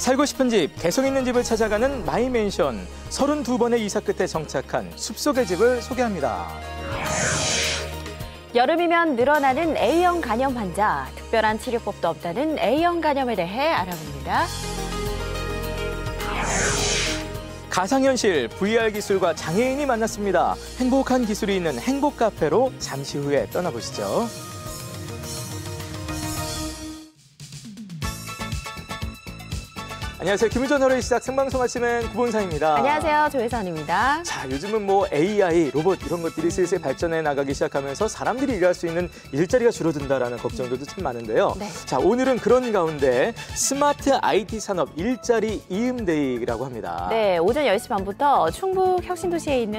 살고 싶은 집, 개성 있는 집을 찾아가는 마이맨션. 32번의 이사 끝에 정착한 숲속의 집을 소개합니다. 여름이면 늘어나는 A형 간염 환자. 특별한 치료법도 없다는 A형 간염에 대해 알아봅니다. 가상현실, VR 기술과 장애인이 만났습니다. 행복한 기술이 있는 행복 카페로 잠시 후에 떠나보시죠. 안녕하세요. 김유전 하루의 시작 생방송 아침엔 구본상입니다. 안녕하세요. 조혜선입니다. 자, 요즘은 뭐 AI, 로봇 이런 것들이 슬슬 발전해 나가기 시작하면서 사람들이 일할 수 있는 일자리가 줄어든다라는 걱정들도 참 많은데요. 네. 자, 오늘은 그런 가운데 스마트 IT 산업 일자리 이음데이라고 합니다. 네, 오전 10시 반부터 충북 혁신도시에 있는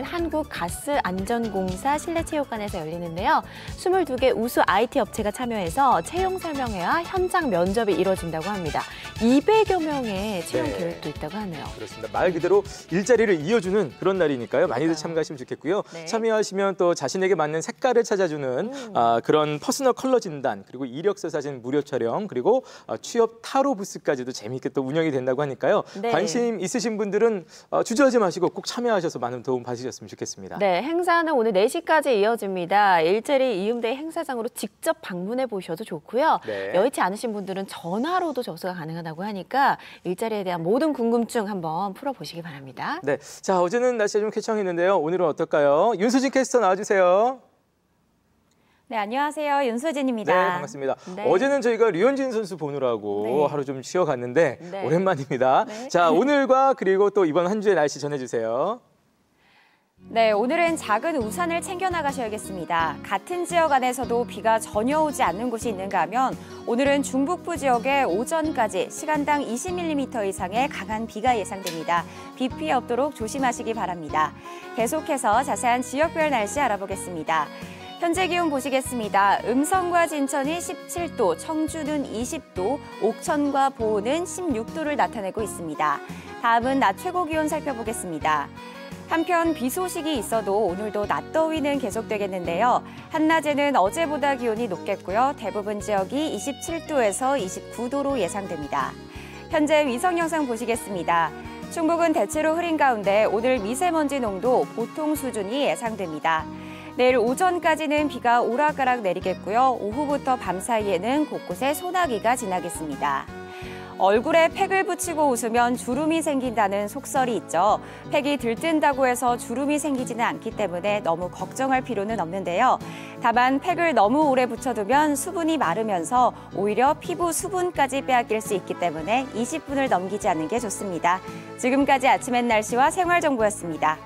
한국가스안전공사 실내체육관에서 열리는데요. 22개 우수 IT 업체가 참여해서 채용 설명회와 현장 면접이 이루어진다고 합니다. 200여 명의 채용 네. 계획도 있다고 하네요. 그렇습니다. 말 그대로 일자리를 이어주는 그런 날이니까요. 많이들 그러니까요. 참가하시면 좋겠고요. 네. 참여하시면 또 자신에게 맞는 색깔을 찾아주는 그런 퍼스널 컬러 진단, 그리고 이력서 사진 무료 촬영, 그리고 취업 타로 부스까지도 재미있게 또 운영이 된다고 하니까요. 네. 관심 있으신 분들은 주저하지 마시고 꼭 참여하셔서 많은 도움 받으셨으면 좋겠습니다. 네, 행사는 오늘 4시까지 이어집니다. 일자리 이음대 행사장으로 직접 방문해 보셔도 좋고요. 네. 여의치 않으신 분들은 전화로도 접수가 가능하다고 하니까 일자리에 대한 모든 궁금증 한번 풀어보시기 바랍니다. 네, 자 어제는 날씨가 좀 쾌청했는데요. 오늘은 어떨까요? 윤수진 캐스터 나와주세요. 네, 안녕하세요. 윤수진입니다. 네, 반갑습니다. 네. 어제는 저희가 류현진 선수 보느라고 네. 하루 좀 쉬어갔는데 네. 오랜만입니다. 네. 자, 오늘과 그리고 또 이번 한 주의 날씨 전해주세요. 네, 오늘은 작은 우산을 챙겨 나가셔야겠습니다. 같은 지역 안에서도 비가 전혀 오지 않는 곳이 있는가 하면 오늘은 중북부 지역에 오전까지 시간당 20mm 이상의 강한 비가 예상됩니다. 비 피해 없도록 조심하시기 바랍니다. 계속해서 자세한 지역별 날씨 알아보겠습니다. 현재 기온 보시겠습니다. 음성과 진천이 17도, 청주는 20도, 옥천과 보은은 16도를 나타내고 있습니다. 다음은 낮 최고 기온 살펴보겠습니다. 한편 비 소식이 있어도 오늘도 낮더위는 계속되겠는데요. 한낮에는 어제보다 기온이 높겠고요. 대부분 지역이 27도에서 29도로 예상됩니다. 현재 위성 영상 보시겠습니다. 충북은 대체로 흐린 가운데 오늘 미세먼지 농도 보통 수준이 예상됩니다. 내일 오전까지는 비가 오락가락 내리겠고요. 오후부터 밤 사이에는 곳곳에 소나기가 지나겠습니다. 얼굴에 팩을 붙이고 웃으면 주름이 생긴다는 속설이 있죠. 팩이 들뜬다고 해서 주름이 생기지는 않기 때문에 너무 걱정할 필요는 없는데요. 다만 팩을 너무 오래 붙여두면 수분이 마르면서 오히려 피부 수분까지 빼앗길 수 있기 때문에 20분을 넘기지 않는 게 좋습니다. 지금까지 아침의 날씨와 생활정보였습니다.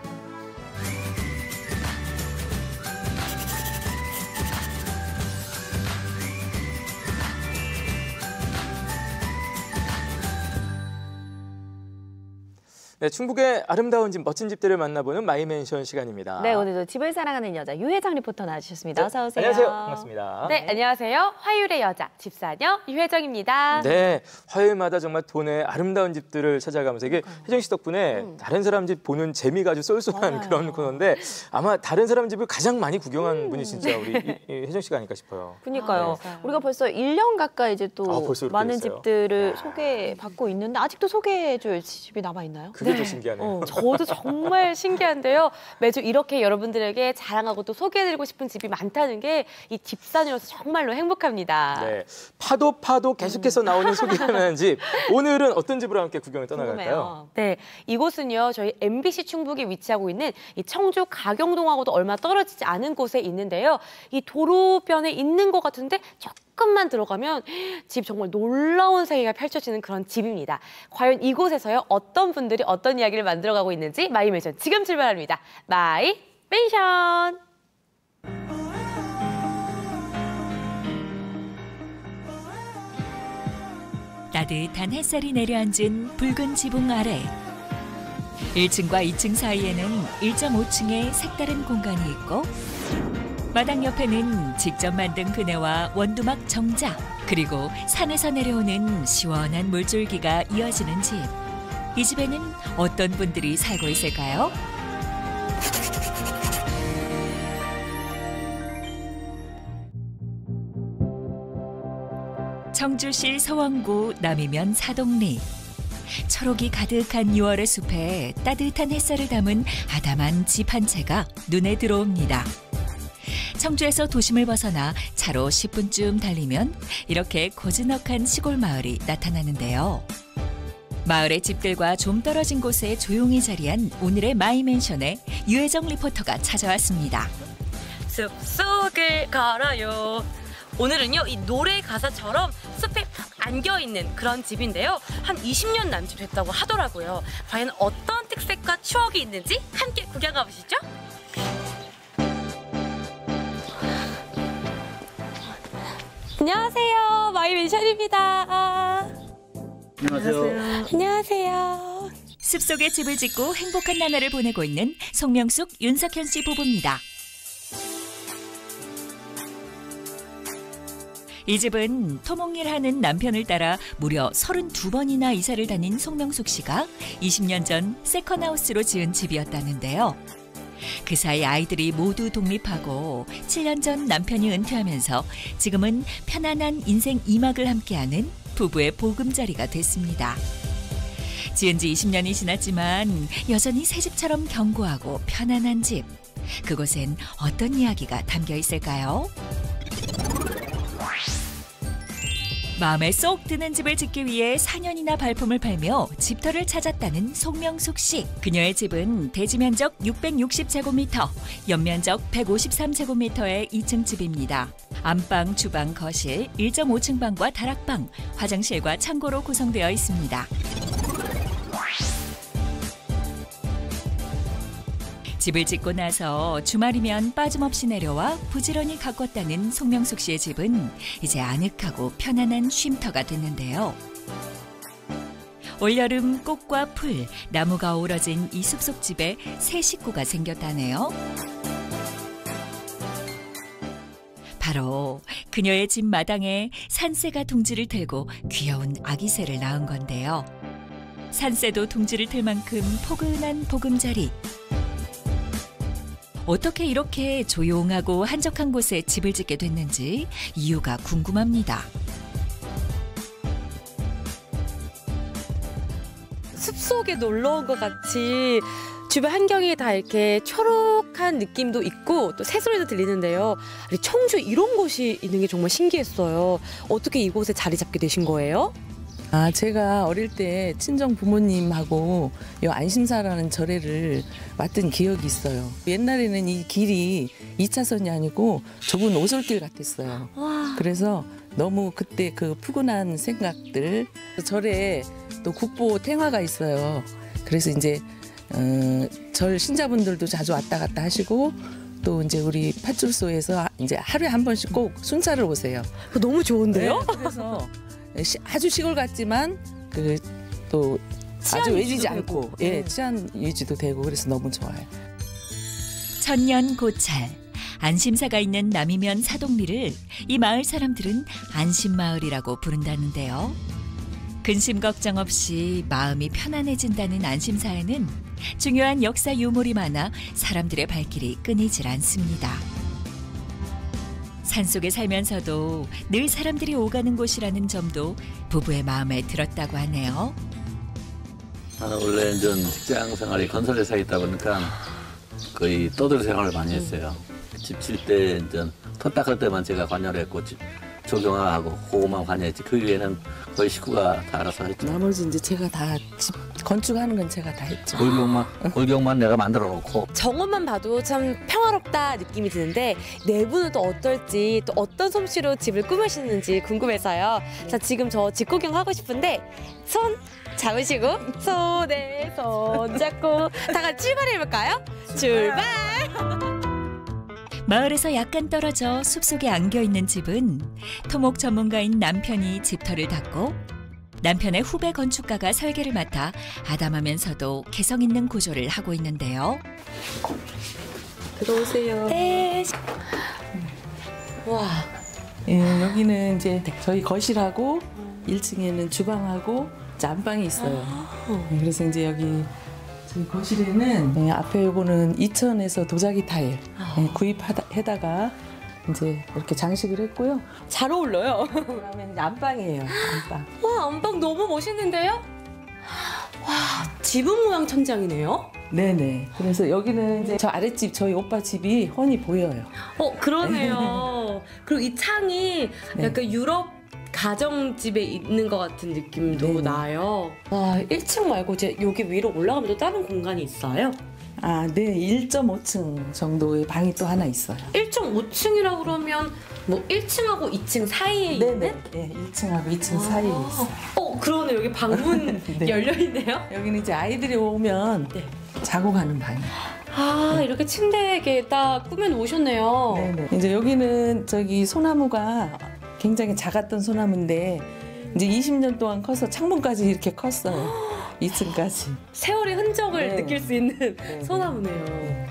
네, 충북의 아름다운 집, 멋진 집들을 만나보는 마이맨션 시간입니다. 네, 오늘도 집을 사랑하는 여자 유혜정 리포터 나와주셨습니다. 어서 오세요. 안녕하세요. 반갑습니다. 네, 안녕하세요. 화요일의 여자, 집사녀 유혜정입니다. 네, 화요일마다 정말 도내 아름다운 집들을 찾아가면서 이게 혜정 씨 덕분에 다른 사람 집 보는 재미가 아주 쏠쏠한 맞아요. 그런 코너인데 아마 다른 사람 집을 가장 많이 구경한 분이 진짜 우리 혜정 씨가 아닐까 싶어요. 그러니까요. 맞아요. 우리가 벌써 1년 가까이 이제 또 벌써 이렇게 많은 됐어요. 집들을 소개받고 있는데 아직도 소개해줄 집이 남아있나요? 그게 더 신기하네요. 저도 정말 신기한데요. 매주 이렇게 여러분들에게 자랑하고 또 소개해드리고 싶은 집이 많다는 게 이 집사녀로서 정말로 행복합니다. 네, 파도 계속해서 나오는 소개하는 집. 오늘은 어떤 집으로 함께 구경을 떠나갈까요? 네, 이곳은요 저희 MBC 충북이 위치하고 있는 이 청주 가경동하고도 얼마 떨어지지 않은 곳에 있는데요. 이 도로변에 있는 것 같은데 조금만 들어가면 집 정말 놀라운 세계가 펼쳐지는 그런 집입니다. 과연 이곳에서요 어떤 분들이 어떤 이야기를 만들어가고 있는지 마이맨션 지금 출발합니다. 마이맨션. 따뜻한 햇살이 내려앉은 붉은 지붕 아래 1층과 2층 사이에는 1.5층의 색다른 공간이 있고 마당 옆에는 직접 만든 그네와 원두막 정자 그리고 산에서 내려오는 시원한 물줄기가 이어지는 집. 이 집에는 어떤 분들이 살고 있을까요? 청주시 서원구 남이면 사동리. 초록이 가득한 6월의 숲에 따뜻한 햇살을 담은 아담한 집 한 채가 눈에 들어옵니다. 청주에서 도심을 벗어나 차로 10분쯤 달리면 이렇게 고즈넉한 시골 마을이 나타나는데요. 마을의 집들과 좀 떨어진 곳에 조용히 자리한 오늘의 마이맨션에 유혜정 리포터가 찾아왔습니다. 숲속을 걸어요. 오늘은요, 이 노래 가사처럼 숲에 푹 안겨있는 그런 집인데요. 한 20년 남짓 됐다고 하더라고요. 과연 어떤 특색과 추억이 있는지 함께 구경 가보시죠. 안녕하세요. 마이맨션입니다. 안녕하세요. 안녕하세요. 숲속에 집을 짓고 행복한 나날을 보내고 있는 송명숙, 윤석현 씨 부부입니다. 이 집은 토목일하는 남편을 따라 무려 32번이나 이사를 다닌 송명숙 씨가 20년 전 세컨하우스로 지은 집이었다는데요. 그 사이 아이들이 모두 독립하고 7년 전 남편이 은퇴하면서 지금은 편안한 인생 2막을 함께하는 부부의 보금자리가 됐습니다. 지은 지 20년이 지났지만 여전히 새 집처럼 견고하고 편안한 집. 그곳엔 어떤 이야기가 담겨 있을까요? 마음에 쏙 드는 집을 짓기 위해 4년이나 발품을 팔며 집터를 찾았다는 송명숙 씨. 그녀의 집은 대지 면적 660제곱미터, 연면적 153제곱미터의 2층 집입니다. 안방, 주방, 거실, 1.5층 방과 다락방, 화장실과 창고로 구성되어 있습니다. 집을 짓고 나서 주말이면 빠짐없이 내려와 부지런히 가꿨다는 송명숙 씨의 집은 이제 아늑하고 편안한 쉼터가 됐는데요. 올여름 꽃과 풀, 나무가 어우러진 이 숲속 집에 새 식구가 생겼다네요. 바로 그녀의 집 마당에 산새가 둥지를 틀고 귀여운 아기 새를 낳은 건데요. 산새도 둥지를 틀 만큼 포근한 보금자리. 어떻게 이렇게 조용하고 한적한 곳에 집을 짓게 됐는지 이유가 궁금합니다. 숲속에 놀러 온 것 같이 주변 환경이 다 이렇게 초록한 느낌도 있고 또 새소리도 들리는데요. 아니, 청주에 이런 곳이 있는 게 정말 신기했어요. 어떻게 이곳에 자리 잡게 되신 거예요? 제가 어릴 때 친정 부모님하고 요 안심사라는 절에를 왔던 기억이 있어요. 옛날에는 이 길이 2차선이 아니고 좁은 오솔길 같았어요. 그래서 너무 그때 그 푸근한 생각들, 절에 또 국보 탱화가 있어요. 그래서 이제 절 신자분들도 자주 왔다 갔다 하시고 또 이제 우리 파출소에서 이제 하루에 한 번씩 꼭 순찰을 오세요. 너무 좋은데요? 네, 그래서 아주 시골 같지만 그 또 아주 외지지 않고 치안 유지도 되고 그래서 너무 좋아요. 천년 고찰, 안심사가 있는 남이면 사동리를 이 마을 사람들은 안심마을이라고 부른다는데요. 근심 걱정 없이 마음이 편안해진다는 안심사에는 중요한 역사 유물이 많아 사람들의 발길이 끊이질 않습니다. 산속에 살면서도 늘 사람들이 오가는 곳이라는 점도 부부의 마음에 들었다고 하네요. 나는 원래 직장 생활이 건설회사에 있다 보니까 거의 떠들 생활을 많이 했어요. 집 질 때 터 닦을 때만 제가 관여를 했고 조경하고 그거만 관여했지. 그 위에는 거의 식구가 다 알아서 했죠. 나머지 이제 제가 다 집 건축하는 건 제가 다 했죠. 골격만 내가 만들어 놓고. 정원만 봐도 참 평화롭다 느낌이 드는데 내부는 또 어떨지 또 어떤 솜씨로 집을 꾸미시는지 궁금해서요. 자, 지금 저 집 구경 하고 싶은데 손 잡으시고 손에 손 잡고 다 같이 출발해볼까요? 출발! 마을에서 약간 떨어져 숲속에 안겨있는 집은 토목 전문가인 남편이 집터를 닦고 남편의 후배 건축가가 설계를 맡아 아담하면서도 개성 있는 구조를 하고 있는데요. 들어오세요. 네. 와. 예, 여기는 이제 저희 거실하고 1층에는 주방하고 안방이 있어요. 그래서 이제 여기 저희 거실에는 앞에 요거는 이천에서 도자기 타일 구입해다가 이제 이렇게 장식을 했고요. 잘 어울려요. 그다음에 이제 안방이에요. 안방. 와, 안방 너무 멋있는데요? 지붕 모양 천장이네요. 네네. 그래서 여기는 이제 저 아랫집 저희 오빠 집이 훤히 보여요. 그러네요. 그리고 이 창이 네. 약간 유럽 가정집에 있는 것 같은 느낌도 네네. 나요. 와, 1층 말고 이제 여기 위로 올라가면 또 다른 공간이 있어요? 아, 네. 1.5층 정도의 방이 또 하나 있어요. 1.5층이라고 그러면 뭐 1층하고 2층 사이에 있는? 네, 1층하고 2층 사이에 있어요. 그러네. 여기 방문 네. 열려있네요. 여기는 이제 아이들이 오면 네. 자고 가는 방이에요. 이렇게 침대에 딱 꾸며놓으셨네요. 네네. 이제 여기는 저기 소나무가 굉장히 작았던 소나무인데 이제 20년 동안 커서 창문까지 이렇게 컸어요. 2층까지. 세월의 흔적을 네. 느낄 수 있는 네. 소나무네요.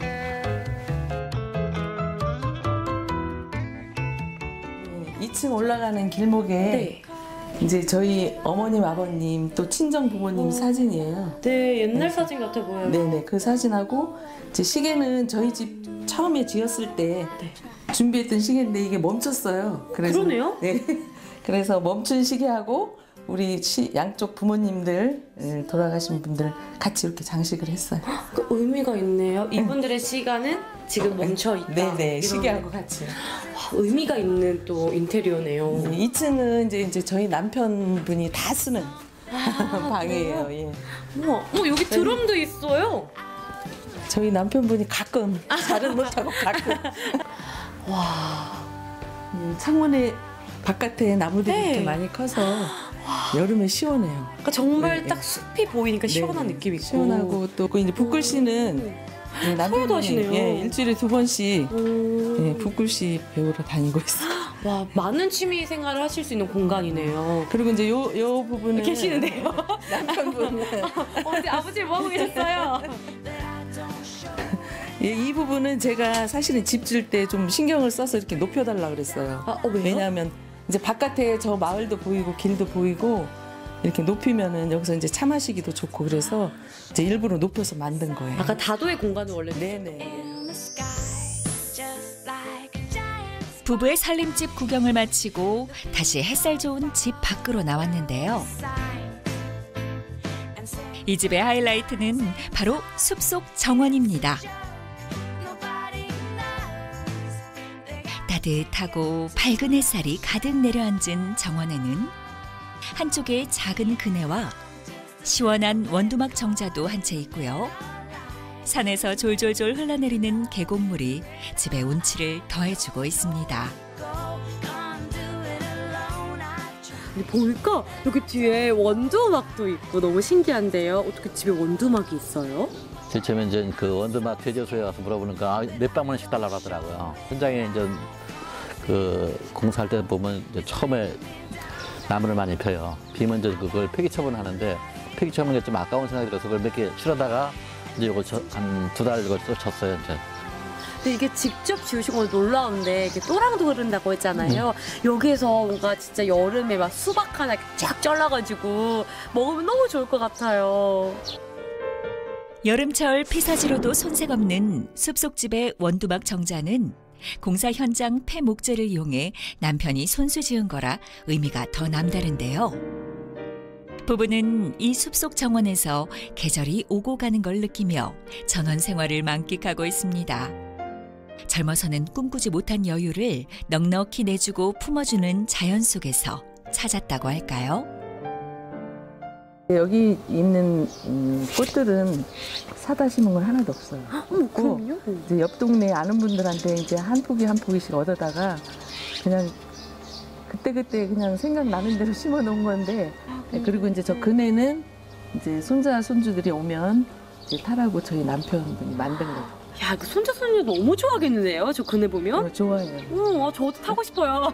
2층 올라가는 길목에 네. 이제 저희 어머님, 아버님 또 친정 부모님 사진이에요. 네, 옛날 사진 같아 보여요. 네네. 그 사진하고 이제 시계는 저희 집 처음에 지었을 때 준비했던 시계인데 이게 멈췄어요. 그래서 그러네요? 네. 그래서 멈춘 시계하고 우리 양쪽 부모님들 돌아가신 분들 같이 이렇게 장식을 했어요. 그 의미가 있네요. 이분들의 시간은 지금 멈춰 있다. 네네. 이런 시계하고 같이. 의미가 있는 또 인테리어네요. 2층은 이제 저희 남편분이 다 쓰는 방이에요. 예. 우와, 여기 드럼도 있어요. 저희 남편분이 가끔 잘은 못하고 가끔. 와. 창문에 바깥에 나무들이 네. 이렇게 많이 커서 여름에 시원해요. 그러니까 정말 네, 딱 숲이 보이니까 시원한 네, 느낌이 있고. 시원하고 또 그 이제 붓글씨는 서울도 하시네요. 일주일에 2번씩 오. 붓글씨 배우러 다니고 있어요. 와, 많은 취미 생활을 하실 수 있는 공간이네요. 그리고 이제 요 부분은 계시는데요. 남편분은 아버지 뭐 하고 계셨어요? 예, 이 부분은 제가 사실은 집 질 때 좀 신경을 써서 이렇게 높여달라 그랬어요. 왜요? 왜냐하면 이제 바깥에 저 마을도 보이고 길도 보이고 이렇게 높이면은 여기서 이제 차 마시기도 좋고 그래서 이제 일부러 높여서 만든 거예요. 아까 다도의 공간을 원래 네네. 부부의 살림집 구경을 마치고 다시 햇살 좋은 집 밖으로 나왔는데요. 이 집의 하이라이트는 바로 숲속 정원입니다. 따뜻하고 밝은 햇살이 가득 내려앉은 정원에는 한쪽에 작은 그네와 시원한 원두막 정자도 한 채 있고요. 산에서 졸졸졸 흘러내리는 계곡물이 집의 운치를 더해주고 있습니다. 보니까 여기 뒤에 원두막도 있고 너무 신기한데요. 어떻게 집에 원두막이 있어요? 제일 처음에 이제 그 원두막 제조소에 가서 물어보니까 몇 백만 원씩 달라고 하더라고요. 현장에 이제 그 공사할 때 보면 이제 처음에 나무를 많이 펴요. 비면 이제 그걸 폐기 처분하는데 폐기 처분이 좀 아까운 생각이 들어서 그걸 몇 개 치러다가 이제 이거 한 2달 이거 또 쳤어요 이제. 근데 이게 직접 지으신 건 놀라운데 이게 또랑도 흐른다고 했잖아요. 여기에서 뭔가 진짜 여름에 막 수박 하나 쫙 잘라가지고 먹으면 너무 좋을 것 같아요. 여름철 피사지로도 손색 없는 숲속집의 원두막 정자는 공사 현장 폐 목재를 이용해 남편이 손수 지은 거라 의미가 더 남다른데요. 부부는 이 숲속 정원에서 계절이 오고 가는 걸 느끼며 전원 생활을 만끽하고 있습니다. 젊어서는 꿈꾸지 못한 여유를 넉넉히 내주고 품어주는 자연 속에서 찾았다고 할까요? 여기 있는 꽃들은 사다 심은 건 하나도 없어요. 그럼요? 이제 옆 동네 아는 분들한테 이제 한 포기 한 포기씩 얻어다가 그냥 그때 그냥 생각나는 대로 심어 놓은 건데 그리고 이제 저 그네는 이제 손자 손주들이 오면 이제 타라고 저희 남편분이 만든 거예요. 야, 그 손자 손녀 너무 좋아하겠는데요? 저 그네 보면? 좋아해요. 저도 타고 싶어요.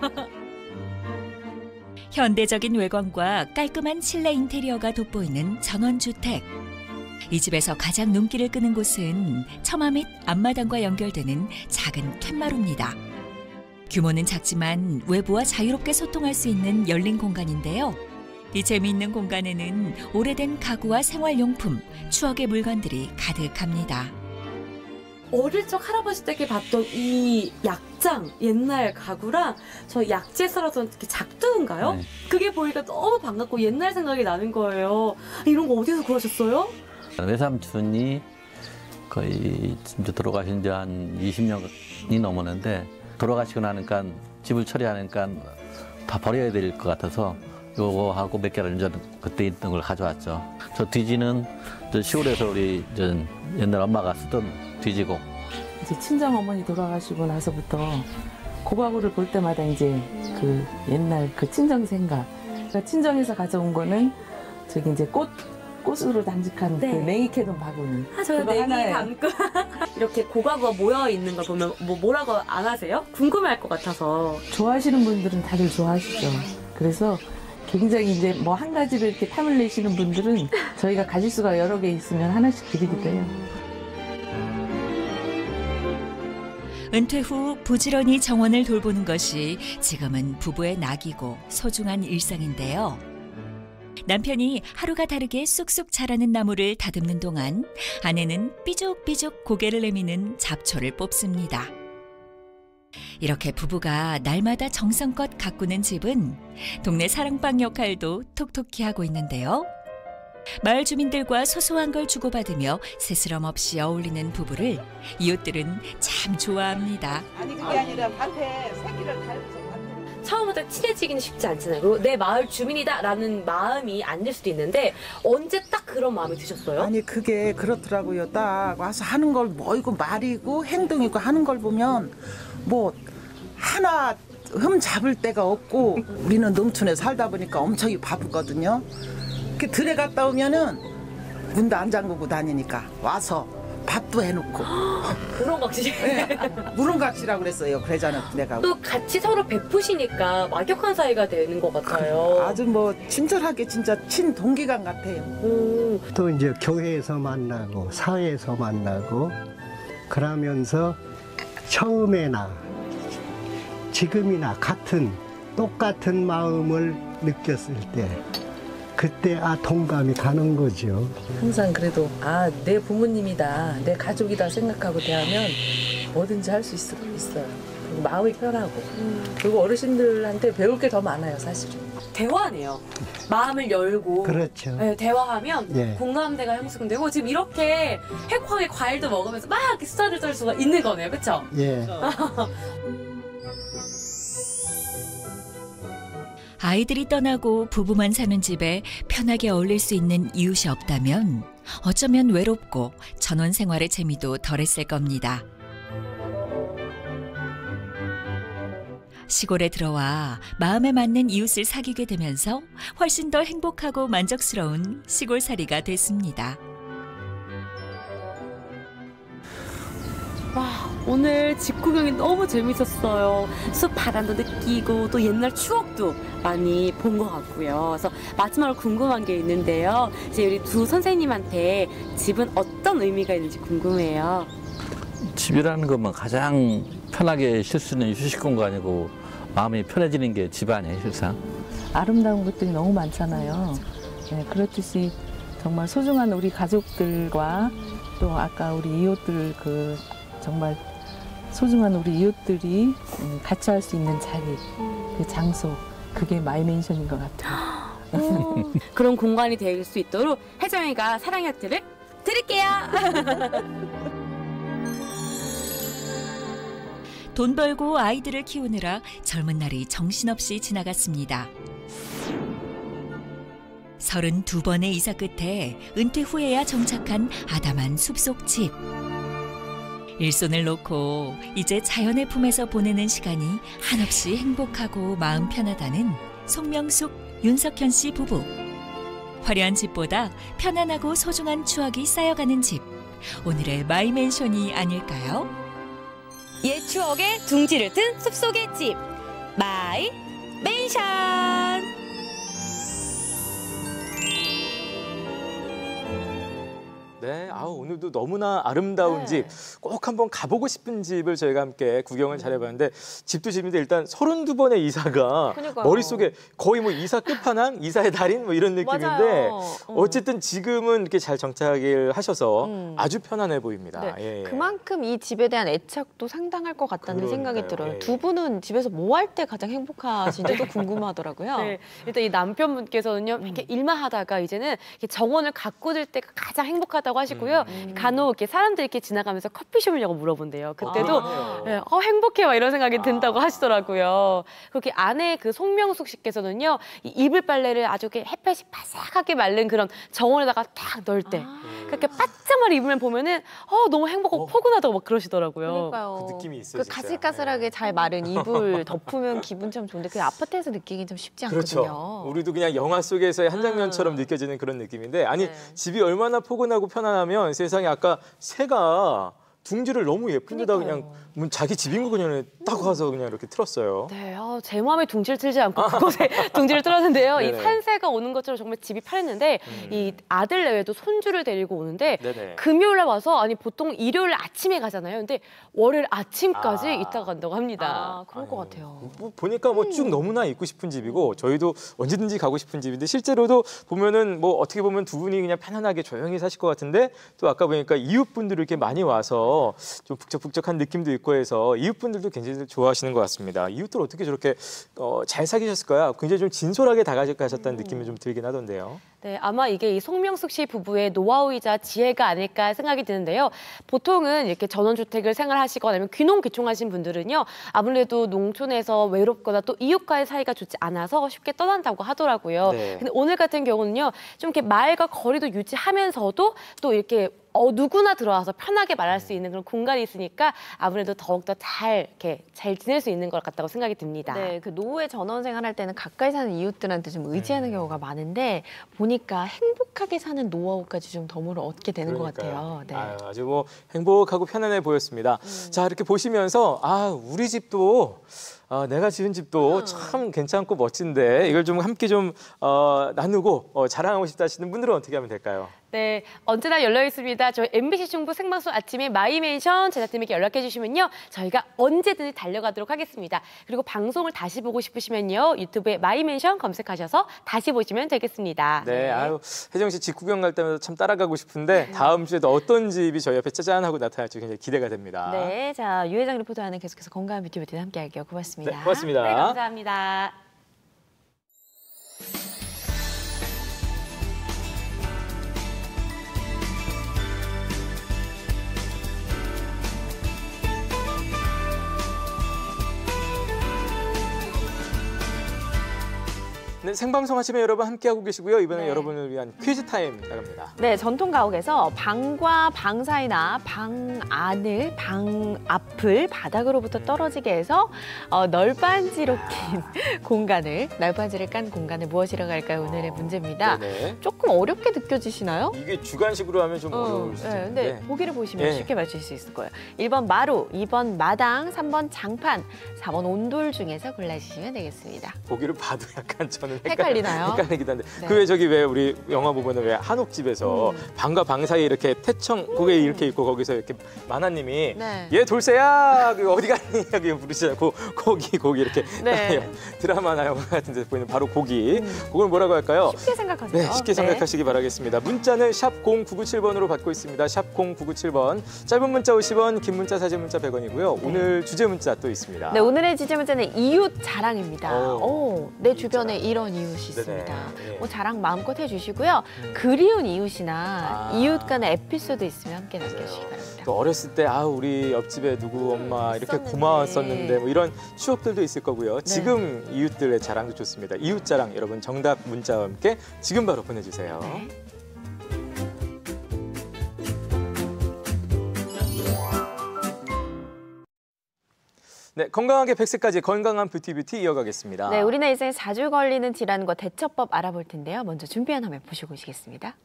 현대적인 외관과 깔끔한 실내 인테리어가 돋보이는 전원주택. 이 집에서 가장 눈길을 끄는 곳은 처마 및 앞마당과 연결되는 작은 툇마루입니다. 규모는 작지만 외부와 자유롭게 소통할 수 있는 열린 공간인데요. 이 재미있는 공간에는 오래된 가구와 생활용품, 추억의 물건들이 가득합니다. 어릴 적 할아버지 댁에 봤던 이 약장, 옛날 가구랑 저 약재 썰어둔 작두인가요? 네. 그게 보니까 너무 반갑고 옛날 생각이 나는 거예요. 이런 거 어디서 구하셨어요? 외삼촌이 거의 진짜 돌아가신 지 한 20년이 넘었는데 돌아가시고 나니까 집을 처리하니까 다 버려야 될 것 같아서 요거하고 몇 개를 이제 그때 있던 걸 가져왔죠. 저 뒤지는 저 시골에서 우리 저 옛날 엄마가 쓰던 뒤지고. 이제 친정 어머니 돌아가시고 나서부터 고가구를 볼 때마다 이제 그 옛날 그 친정 생각. 그러니까 친정에서 가져온 거는 저기 이제 꽃으로 장식한 네. 그 냉이 캐던 바구니. 저 그거 냉이 하나예요. 감고 이렇게 고가구가 모여 있는 걸 보면 뭐라고 안 하세요? 궁금해할 것 같아서. 좋아하시는 분들은 다들 좋아하시죠. 그래서 굉장히 이제 뭐 한 가지를 이렇게 탐을 내시는 분들은 저희가 가짓수가 여러 개 있으면 하나씩 드리기도 해요. 은퇴 후 부지런히 정원을 돌보는 것이 지금은 부부의 낙이고 소중한 일상인데요. 남편이 하루가 다르게 쑥쑥 자라는 나무를 다듬는 동안 아내는 삐죽삐죽 고개를 내미는 잡초를 뽑습니다. 이렇게 부부가 날마다 정성껏 가꾸는 집은 동네 사랑방 역할도 톡톡히 하고 있는데요. 마을 주민들과 소소한 걸 주고받으며 스스럼 없이 어울리는 부부를 이웃들은 참 좋아합니다. 아니 그게 아니라 밭에 새끼를 갈고서 처음부터 친해지기는 쉽지 않잖아요. 그리고 내 마을 주민이다라는 마음이 안 들 수도 있는데 언제 딱 그런 마음이 드셨어요? 아니 그게 그렇더라고요. 딱 와서 하는 걸 뭐이고 말이고 행동이고 하는 걸 보면 뭐 하나 흠 잡을 데가 없고 우리는 농촌에 살다 보니까 엄청 바쁘거든요. 이렇게 들에 갔다 오면은 문도 안 잠그고 다니니까 와서 밥도 해놓고 우렁각시. 네, 무릉각시라고 그랬어요. 그러잖아 내가 또 같이 서로 베푸시니까 막역한 사이가 되는 것 같아요. 아주 뭐 친절하게 진짜 친동기간 같아요. 또 이제 교회에서 만나고 사회에서 만나고 그러면서 처음에나 지금이나 똑같은 마음을 느꼈을 때 그때 동감이 가는 거죠. 항상 그래도 내 부모님이다, 내 가족이다 생각하고 대하면 뭐든지 할 수 있어요. 그리고 마음이 편하고 그리고 어르신들한테 배울 게 더 많아요, 사실은. 대화네요. 마음을 열고 그렇죠. 네, 대화하면 예. 공감대가 형성되고 지금 이렇게 행복하게 과일도 먹으면서 막 이렇게 수다를 떨 수가 있는 거네요. 그렇죠? 예. 아이들이 떠나고 부부만 사는 집에 편하게 어울릴 수 있는 이웃이 없다면 어쩌면 외롭고 전원 생활의 재미도 덜했을 겁니다. 시골에 들어와 마음에 맞는 이웃을 사귀게 되면서 훨씬 더 행복하고 만족스러운 시골살이가 됐습니다. 와, 오늘 집 구경이 너무 재밌었어요. 숲 바람도 느끼고 또 옛날 추억도 많이 본 것 같고요. 그래서 마지막으로 궁금한 게 있는데요. 이제 우리 두 선생님한테 집은 어떤 의미가 있는지 궁금해요. 집이라는 것만 가장 편하게 쉴 수 있는 휴식 공간이고 마음이 편해지는 게 집 아니에요, 실상. 아름다운 것들이 너무 많잖아요. 네, 그렇듯이 정말 소중한 우리 가족들과 또 아까 우리 이웃들 정말 소중한 우리 이웃들이 같이 할 수 있는 자리, 그 장소, 그게 마이맨션인 것 같아요. 그런 공간이 될 수 있도록 혜정이가 사랑의 하트를 드릴게요. 돈 벌고 아이들을 키우느라 젊은 날이 정신없이 지나갔습니다. 32번의 이사 끝에 은퇴 후에야 정착한 아담한 숲속 집. 일손을 놓고 이제 자연의 품에서 보내는 시간이 한없이 행복하고 마음 편하다는 송명숙, 윤석현 씨 부부. 화려한 집보다 편안하고 소중한 추억이 쌓여가는 집. 오늘의 마이맨션이 아닐까요? 옛 추억의 둥지를 튼 숲속의 집. 마이 맨션. 네, 오늘도 너무나 아름다운 집, 꼭 한번 가보고 싶은 집을 저희가 함께 구경을 잘해봤는데 집도 집인데 일단 32번의 이사가 그러니까요. 머릿속에 거의 뭐 이사 끝판왕, 이사의 달인 뭐 이런 느낌인데 맞아요. 어쨌든 지금은 이렇게 잘 정착을 하셔서 아주 편안해 보입니다. 네, 예. 그만큼 이 집에 대한 애착도 상당할 것 같다는 생각이 그러니까요. 들어요. 예. 두 분은 집에서 뭐 할 때 가장 행복하신지도 궁금하더라고요. 네, 일단 이 남편분께서는요 이렇게 일만 하다가 이제는 이렇게 정원을 가꾸실 때가 가장 행복하다고 하시고요. 간혹 이렇게 사람들이 이렇게 지나가면서 커피 숍이냐고 물어본대요. 그때도 네. 행복해 막 이런 생각이 든다고 하시더라고요. 그렇게 아내 그 송명숙 씨께서는요 이 이불 빨래를 아주 이렇게 햇볕이 바삭하게 마른 그런 정원에다가 딱 넣을 때 그렇게 바짝 마른 이불만 보면은 너무 행복하고 포근하다고 막 그러시더라고요. 그러니까요. 그 느낌이 있어요, 그 진짜. 가슬가슬하게 잘 마른 이불 덮으면 기분 참 좋은데 그 아파트에서 느끼기 좀 쉽지 않거든요. 그렇죠. 우리도 그냥 영화 속에서의 한 장면처럼 느껴지는 그런 느낌인데 아니 집이 얼마나 포근하고 편안하면 세상에 아까 새가 둥지를 너무 예쁜데다 그냥 자기 집인 거 그냥 딱 와서 그냥 이렇게 틀었어요. 네, 제 마음에 둥지를 틀지 않고 그곳에 둥지를 틀었는데요. 이 네네. 산새가 오는 것처럼 정말 집이 편했는데 이 아들 내외도 손주를 데리고 오는데 네네. 금요일에 와서 아니 보통 일요일 아침에 가잖아요. 근데 월요일 아침까지 있다 간다고 합니다. 그럴 것 같아요. 뭐 보니까 뭐 쭉 너무나 있고 싶은 집이고 저희도 언제든지 가고 싶은 집인데 실제로도 보면은 뭐 어떻게 보면 두 분이 그냥 편안하게 조용히 사실 것 같은데 또 아까 보니까 이웃분들이 이렇게 많이 와서 좀 북적북적한 느낌도 있고 해서 이웃분들도 굉장히 좋아하시는 것 같습니다. 이웃들 어떻게 저렇게 잘 사귀셨을까요? 굉장히 좀 진솔하게 다가가셨다는 느낌이 좀 들긴 하던데요. 네, 아마 이게 이 송명숙 씨 부부의 노하우이자 지혜가 아닐까 생각이 드는데요. 보통은 이렇게 전원주택을 생활하시거나 아니면 귀농귀촌하신 분들은요. 아무래도 농촌에서 외롭거나 또 이웃과의 사이가 좋지 않아서 쉽게 떠난다고 하더라고요. 네. 근데 오늘 같은 경우는요. 좀 이렇게 말과 거리도 유지하면서도 또 이렇게 누구나 들어와서 편하게 말할 수 있는 그런 공간이 있으니까 아무래도 더욱더 잘 지낼 수 있는 것 같다고 생각이 듭니다. 네, 그 노후에 전원 생활할 때는 가까이 사는 이웃들한테 좀 의지하는 경우가 많은데 보니까 행복하게 사는 노하우까지 좀 덤으로 얻게 되는 것 같아요. 네. 아주 뭐 행복하고 편안해 보였습니다. 자, 이렇게 보시면서 우리 집도 내가 지은 집도 참 괜찮고 멋진데 이걸 좀 함께 좀 나누고 자랑하고 싶다 하시는 분들은 어떻게 하면 될까요? 네, 언제나 열려 있습니다. 저희 MBC 중부 생방송 아침에 마이맨션 제작팀에게 연락해 주시면요. 저희가 언제든 달려가도록 하겠습니다. 그리고 방송을 다시 보고 싶으시면요. 유튜브에 마이맨션 검색하셔서 다시 보시면 되겠습니다. 네, 혜정 씨 집 구경 갈 때마다 참 따라가고 싶은데 다음 주에도 어떤 집이 저희 옆에 짜잔 하고 나타날지 굉장히 기대가 됩니다. 네, 자 유혜정 리포터와는 계속해서 건강한 뷰티 루틴 함께 할게요. 고맙습니다. 네, 고맙습니다. 네, 감사합니다. 네, 생방송 아침에 여러분 함께하고 계시고요. 이번에 네. 여러분을 위한 퀴즈 타임 나갑니다. 네, 전통 가옥에서 방과 방 사이나 방 안을 방 앞을 바닥으로부터 떨어지게 해서 널빤지로 낀 공간을 널빤지를 깐 공간을 무엇이라고 할까요? 오늘의 문제입니다. 네네. 조금 어렵게 느껴지시나요? 이게 주관식으로 하면 좀 어려울 수 네, 있는데. 근데 보기를 보시면 네. 쉽게 맞출 수 있을 거예요. 1번 마루, 2번 마당, 3번 장판, 4번 온돌 중에서 골라주시면 되겠습니다. 보기를 봐도 약간 저는 헷갈리나요? 헷갈리긴 한데 네. 그 왜 저기 왜 우리 영화 보면은 왜 한옥집에서 방과 방 사이에 이렇게 태청 그게 이렇게 있고 거기서 이렇게 만화님이 네. 얘 돌쇠야 그 어디 갔니 여기 부르시자고 고기 이렇게 네. 드라마나 영화 같은 데서 보이는 바로 고기 그걸 뭐라고 할까요? 쉽게 생각하세요. 네, 쉽게 생각하시기 바라겠습니다. 문자는 샵 0997번으로 받고 있습니다. 샵 0997번. 짧은 문자 50원, 긴 문자 사진 문자 100원이고요. 오늘 주제 문자 또 있습니다. 네, 오늘의 주제 문자는 이웃 자랑입니다. 내 주변에 자랑. 이런 이웃이 있습니다. 네네. 뭐 자랑 마음껏 해주시고요. 그리운 이웃이나 이웃 간의 에피소드 있으면 함께 남겨주시기 바랍니다. 또 어렸을 때 우리 옆집에 누구 엄마 이렇게 있었는데. 고마웠었는데 뭐 이런 추억들도 있을 거고요. 지금 이웃들의 자랑도 좋습니다. 이웃 자랑 여러분 정답 문자와 함께 지금 바로 보내주세요. 네. 네, 건강하게 100세까지 건강한 뷰티 이어가겠습니다. 네, 우리나라 일상에 자주 걸리는 질환과 대처법 알아볼 텐데요. 먼저 준비한 화면 보시고 오시겠습니다.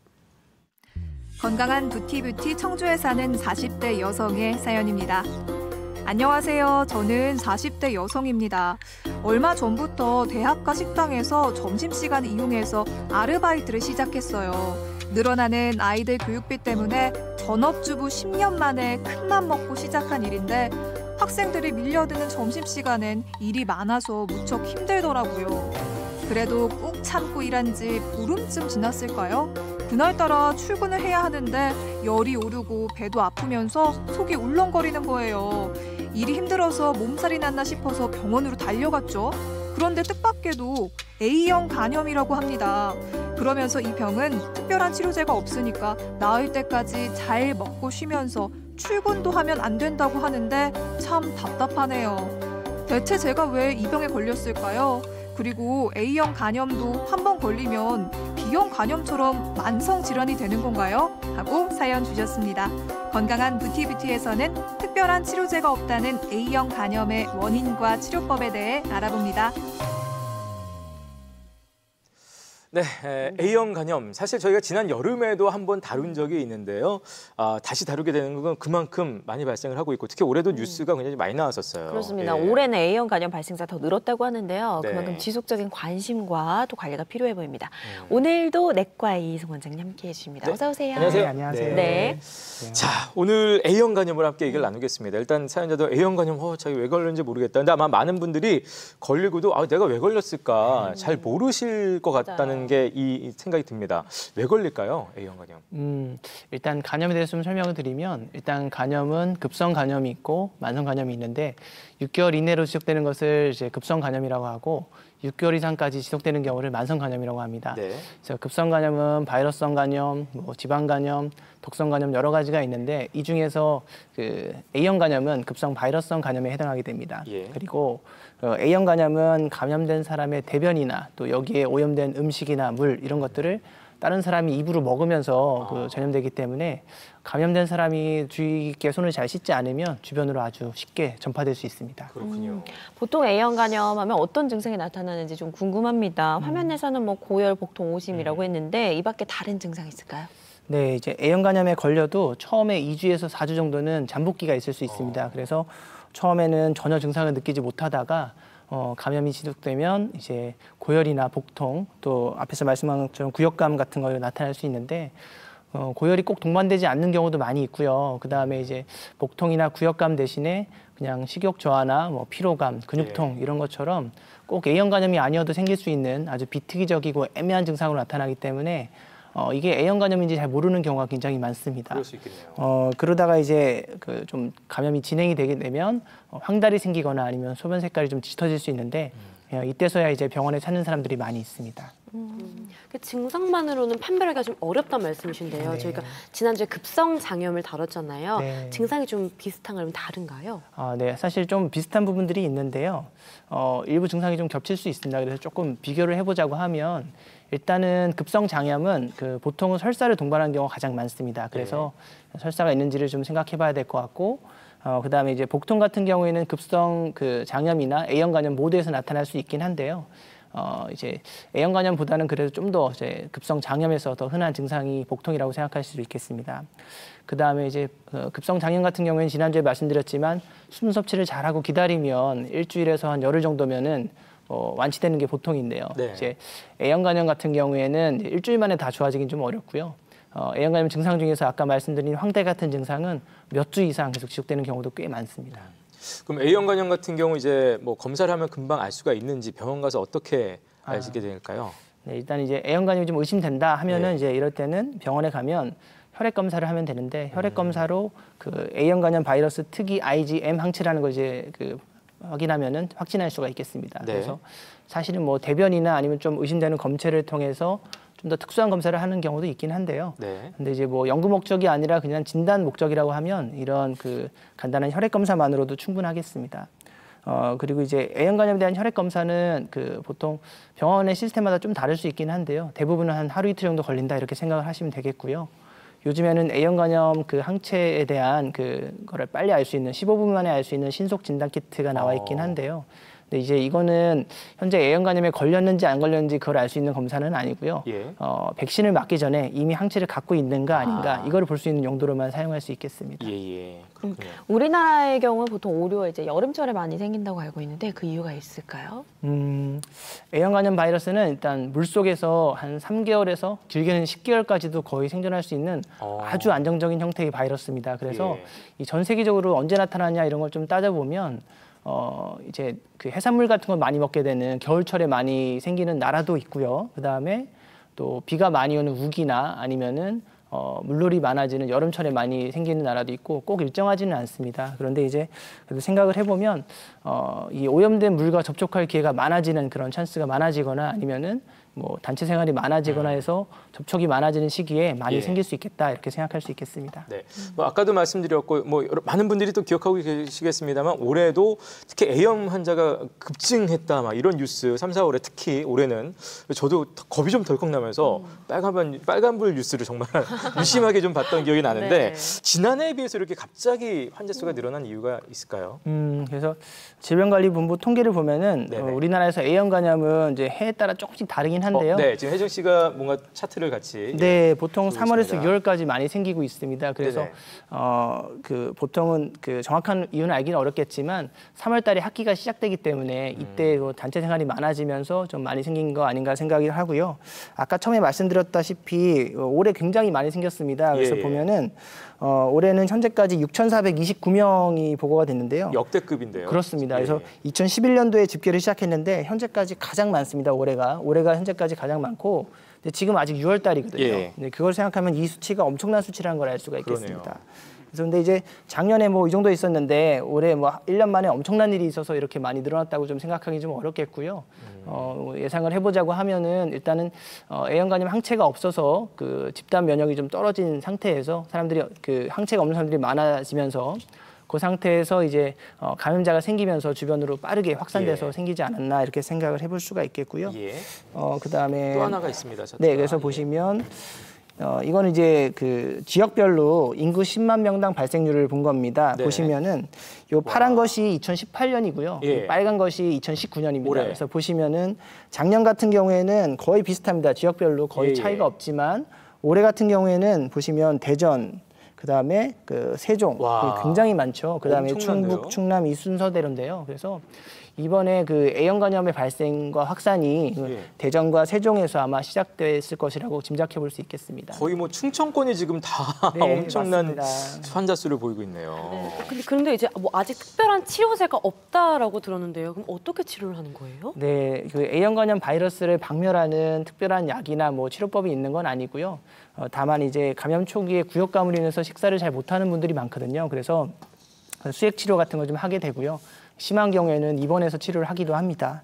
건강한 뷰티 청주에 사는 40대 여성의 사연입니다. 안녕하세요. 저는 40대 여성입니다. 얼마 전부터 대학가 식당에서 점심시간을 이용해서 아르바이트를 시작했어요. 늘어나는 아이들 교육비 때문에 전업주부 10년 만에 큰맘 먹고 시작한 일인데 학생들이 밀려드는 점심시간엔 일이 많아서 무척 힘들더라고요. 그래도 꾹 참고 일한 지 보름쯤 지났을까요? 그날따라 출근을 해야 하는데 열이 오르고 배도 아프면서 속이 울렁거리는 거예요. 일이 힘들어서 몸살이 났나 싶어서 병원으로 달려갔죠. 그런데 뜻밖에도 A형 간염이라고 합니다. 그러면서 이 병은 특별한 치료제가 없으니까 나을 때까지 잘 먹고 쉬면서 출근도 하면 안 된다고 하는데 참 답답하네요. 대체 제가 왜 이 병에 걸렸을까요? 그리고 A형 간염도 한 번 걸리면 B형 간염처럼 만성 질환이 되는 건가요? 하고 사연 주셨습니다. 건강한 뷰티에서는 특별한 치료제가 없다는 A형 간염의 원인과 치료법에 대해 알아봅니다. 네, A형 간염. 사실 저희가 지난 여름에도 한번 다룬 적이 있는데요. 다시 다루게 되는 건 그만큼 많이 발생을 하고 있고 특히 올해도 뉴스가 굉장히 많이 나왔었어요. 그렇습니다. 예. 올해는 A형 간염 발생자 더 늘었다고 하는데요. 네. 그만큼 지속적인 관심과 또 관리가 필요해 보입니다. 오늘도 내과의 이승 원장님 함께해 주십니다. 네. 어서 오세요. 안녕하세요. 네, 안녕하세요. 네. 자, 오늘 A형 간염을 함께 얘기를 나누겠습니다. 일단 사연자도 A형 간염, 자기 왜 걸렸는지 모르겠다. 근데 아마 많은 분들이 걸리고도 내가 왜 걸렸을까 잘 모르실 것 같다는 게 이 생각이 듭니다. 왜 걸릴까요, A형 간염? 일단 간염에 대해서 좀 설명을 드리면 일단 간염은 급성 간염이 있고 만성 간염이 있는데 6개월 이내로 지속되는 것을 이제 급성 간염이라고 하고 6개월 이상까지 지속되는 경우를 만성 간염이라고 합니다. 네. 그래서 급성 간염은 바이러스성 간염, 지방 간염, 독성 간염 여러 가지가 있는데 이 중에서 그 A형 간염은 급성 바이러스성 간염에 해당하게 됩니다. 예. 그리고 A형 간염은 감염된 사람의 대변이나 또 여기에 오염된 음식이나 물 이런 것들을 다른 사람이 입으로 먹으면서 전염되기 때문에 감염된 사람이 주의 깊게 손을 잘 씻지 않으면 주변으로 아주 쉽게 전파될 수 있습니다. 그렇군요. 보통 A형 간염하면 어떤 증상이 나타나는지 좀 궁금합니다. 화면에서는 뭐 고열, 복통, 오심이라고 했는데 이 밖에 다른 증상이 있을까요? 네, 이제 A형 간염에 걸려도 처음에 2주에서 4주 정도는 잠복기가 있을 수 있습니다. 그래서 처음에는 전혀 증상을 느끼지 못하다가 감염이 지속되면 이제 고열이나 복통 또 앞에서 말씀한 것처럼 구역감 같은 거 나타날 수 있는데 고열이 꼭 동반되지 않는 경우도 많이 있고요. 그 다음에 이제 복통이나 구역감 대신에 그냥 식욕 저하나 뭐 피로감, 근육통 이런 것처럼 꼭 A형 간염이 아니어도 생길 수 있는 아주 비특이적이고 애매한 증상으로 나타나기 때문에 이게 A형 간염인지 잘 모르는 경우가 굉장히 많습니다. 그럴 수 있겠네요. 그러다가 이제 그 좀 감염이 진행이 되게 되면 황달이 생기거나 아니면 소변 색깔이 좀 짙어질 수 있는데 이때서야 이제 병원에 찾는 사람들이 많이 있습니다. 그 증상만으로는 판별하기가 좀 어렵단 말씀이신데요. 네. 저희가 지난주에 급성 장염을 다뤘잖아요. 네. 증상이 좀 비슷한가요? 다른가요? 네, 사실 좀 비슷한 부분들이 있는데요. 일부 증상이 좀 겹칠 수 있습니다. 그래서 조금 비교를 해보자고 하면 일단은 급성 장염은 보통은 설사를 동반하는 경우가 가장 많습니다. 그래서 설사가 있는지를 좀 생각해봐야 될 것 같고, 그다음에 이제 복통 같은 경우에는 급성 장염이나 A형 간염 모두에서 나타날 수 있긴 한데요. 이제 A형 간염보다는 그래도 좀 더 이제 급성 장염에서 더 흔한 증상이 복통이라고 생각할 수도 있겠습니다. 그 다음에 이제 급성 장염 같은 경우에는 지난주에 말씀드렸지만 수분 섭취를 잘하고 기다리면 일주일에서 한 열흘 정도면은 완치되는 게 보통인데요. 네. 이제 A형 간염 같은 경우에는 일주일 만에 다 좋아지긴 좀 어렵고요. A형 간염 증상 중에서 아까 말씀드린 황달 같은 증상은 몇 주 이상 계속 지속되는 경우도 꽤 많습니다. 그럼 A형 간염 같은 경우 이제 뭐 검사를 하면 금방 알 수가 있는지 병원 가서 어떻게 알게 될까요? 네, 일단 이제 A형 간염이 좀 의심된다 하면은 이제 이럴 때는 병원에 가면 혈액 검사를 하면 되는데 혈액 검사로 A형 간염 바이러스 특이 IgM 항체라는 걸 이제 확인하면은 확진할 수가 있겠습니다. 네. 그래서 사실은 뭐 대변이나 아니면 좀 의심되는 검체를 통해서 좀 더 특수한 검사를 하는 경우도 있긴 한데요. 네. 근데 이제 뭐 연구 목적이 아니라 그냥 진단 목적이라고 하면 이런 간단한 혈액 검사만으로도 충분하겠습니다. 그리고 이제 A형 간염에 대한 혈액 검사는 보통 병원의 시스템마다 좀 다를 수 있긴 한데요. 대부분은 한 하루 이틀 정도 걸린다 이렇게 생각을 하시면 되겠고요. 요즘에는 A형 간염 항체에 대한 거를 빨리 알 수 있는 15분 만에 알 수 있는 신속 진단 키트가 나와 있긴 한데요. 근데 이제 이거는 현재 A형 간염에 걸렸는지 안 걸렸는지 그걸 알 수 있는 검사는 아니고요. 예. 백신을 맞기 전에 이미 항체를 갖고 있는가 아닌가 이걸 볼 수 있는 용도로만 사용할 수 있겠습니다. 예. 그렇군요. 우리나라의 경우는 보통 오류가 이제 여름철에 많이 생긴다고 알고 있는데 그 이유가 있을까요? A형 간염 바이러스는 일단 물 속에서 한 3개월에서 길게는 10개월까지도 거의 생존할 수 있는 아주 안정적인 형태의 바이러스입니다. 그래서 이 전 세계적으로 언제 나타나냐 이런 걸 좀 따져보면 이제 그 해산물 같은 걸 많이 먹게 되는 겨울철에 많이 생기는 나라도 있고요. 그 다음에 또 비가 많이 오는 우기나 아니면은 물놀이 많아지는 여름철에 많이 생기는 나라도 있고 꼭 일정하지는 않습니다. 그런데 이제 그래도 생각을 해보면 이 오염된 물과 접촉할 기회가 많아지는 그런 찬스가 많아지거나 아니면은 뭐 단체 생활이 많아지거나 해서 접촉이 많아지는 시기에 많이 생길 수 있겠다 이렇게 생각할 수 있겠습니다. 네, 뭐 아까도 말씀드렸고 뭐 많은 분들이 또 기억하고 계시겠습니다만 올해도 특히 A형 환자가 급증했다 막 이런 뉴스 3, 4월에 특히 올해는 저도 겁이 좀 덜컥 나면서 빨간불 뉴스를 정말 유심하게 좀 봤던 기억이 나는데 지난해에 비해서 이렇게 갑자기 환자 수가 늘어난 이유가 있을까요? 그래서 질병관리본부 통계를 보면은 우리나라에서 A형 간염은 이제 해에 따라 조금씩 다르긴 한데요. 네, 지금 혜정 씨가 뭔가 차트를 같이 보통 3월에서 6월까지 많이 생기고 있습니다. 그래서 그 보통은 그 정확한 이유는 알기는 어렵겠지만 3월달에 학기가 시작되기 때문에 이때 단체 생활이 많아지면서 좀 많이 생긴 거 아닌가 생각을 하고요. 아까 처음에 말씀드렸다시피 올해 굉장히 많이 생겼습니다. 그래서 보면은 올해는 현재까지 6,429명이 보고가 됐는데요. 역대급인데요. 그렇습니다. 그래서 2011년도에 집계를 시작했는데 현재까지 가장 많습니다. 올해가 현재까지 가장 많고 지금 아직 6월 달이거든요. 그걸 생각하면 이 수치가 엄청난 수치라는 걸 알 수가 있겠습니다. 그러네요. 그래서 근데 이제 작년에 뭐 이 정도 있었는데 올해 뭐 1년 만에 엄청난 일이 있어서 이렇게 많이 늘어났다고 좀 생각하기 좀 어렵겠고요. 예상을 해보자고 하면은 일단은 A형 간염 항체가 없어서 그 집단 면역이 좀 떨어진 상태에서 사람들이 그 항체가 없는 사람들이 많아지면서 그 상태에서 이제 감염자가 생기면서 주변으로 빠르게 확산돼서 생기지 않았나 이렇게 생각을 해볼 수가 있겠고요. 그다음에 또 하나가 있습니다. 네, 그래서 보시면 이거는 이제 그 지역별로 인구 10만 명당 발생률을 본 겁니다. 보시면은 요 파란 것이 2018년이고요. 빨간 것이 2019년입니다. 그래서 보시면은 작년 같은 경우에는 거의 비슷합니다. 지역별로 거의 차이가 없지만 올해 같은 경우에는 보시면 대전 그다음에 그 세종 굉장히 많죠. 그다음에 엄청난데요? 충북, 충남 이 순서대로인데요. 그래서 이번에 그 A형 간염의 발생과 확산이 대전과 세종에서 아마 시작됐을 것이라고 짐작해 볼 수 있겠습니다. 거의 뭐 충청권이 지금 다 엄청난 환자 수를 보이고 있네요. 그런데 이제 뭐 아직 특별한 치료제가 없다라고 들었는데요. 그럼 어떻게 치료를 하는 거예요? 네, 그 A형 간염 바이러스를 박멸하는 특별한 약이나 뭐 치료법이 있는 건 아니고요. 다만 이제 감염 초기에 구역감으로 인해서 식사를 잘 못하는 분들이 많거든요. 그래서 수액 치료 같은 걸 좀 하게 되고요. 심한 경우에는 입원해서 치료를 하기도 합니다.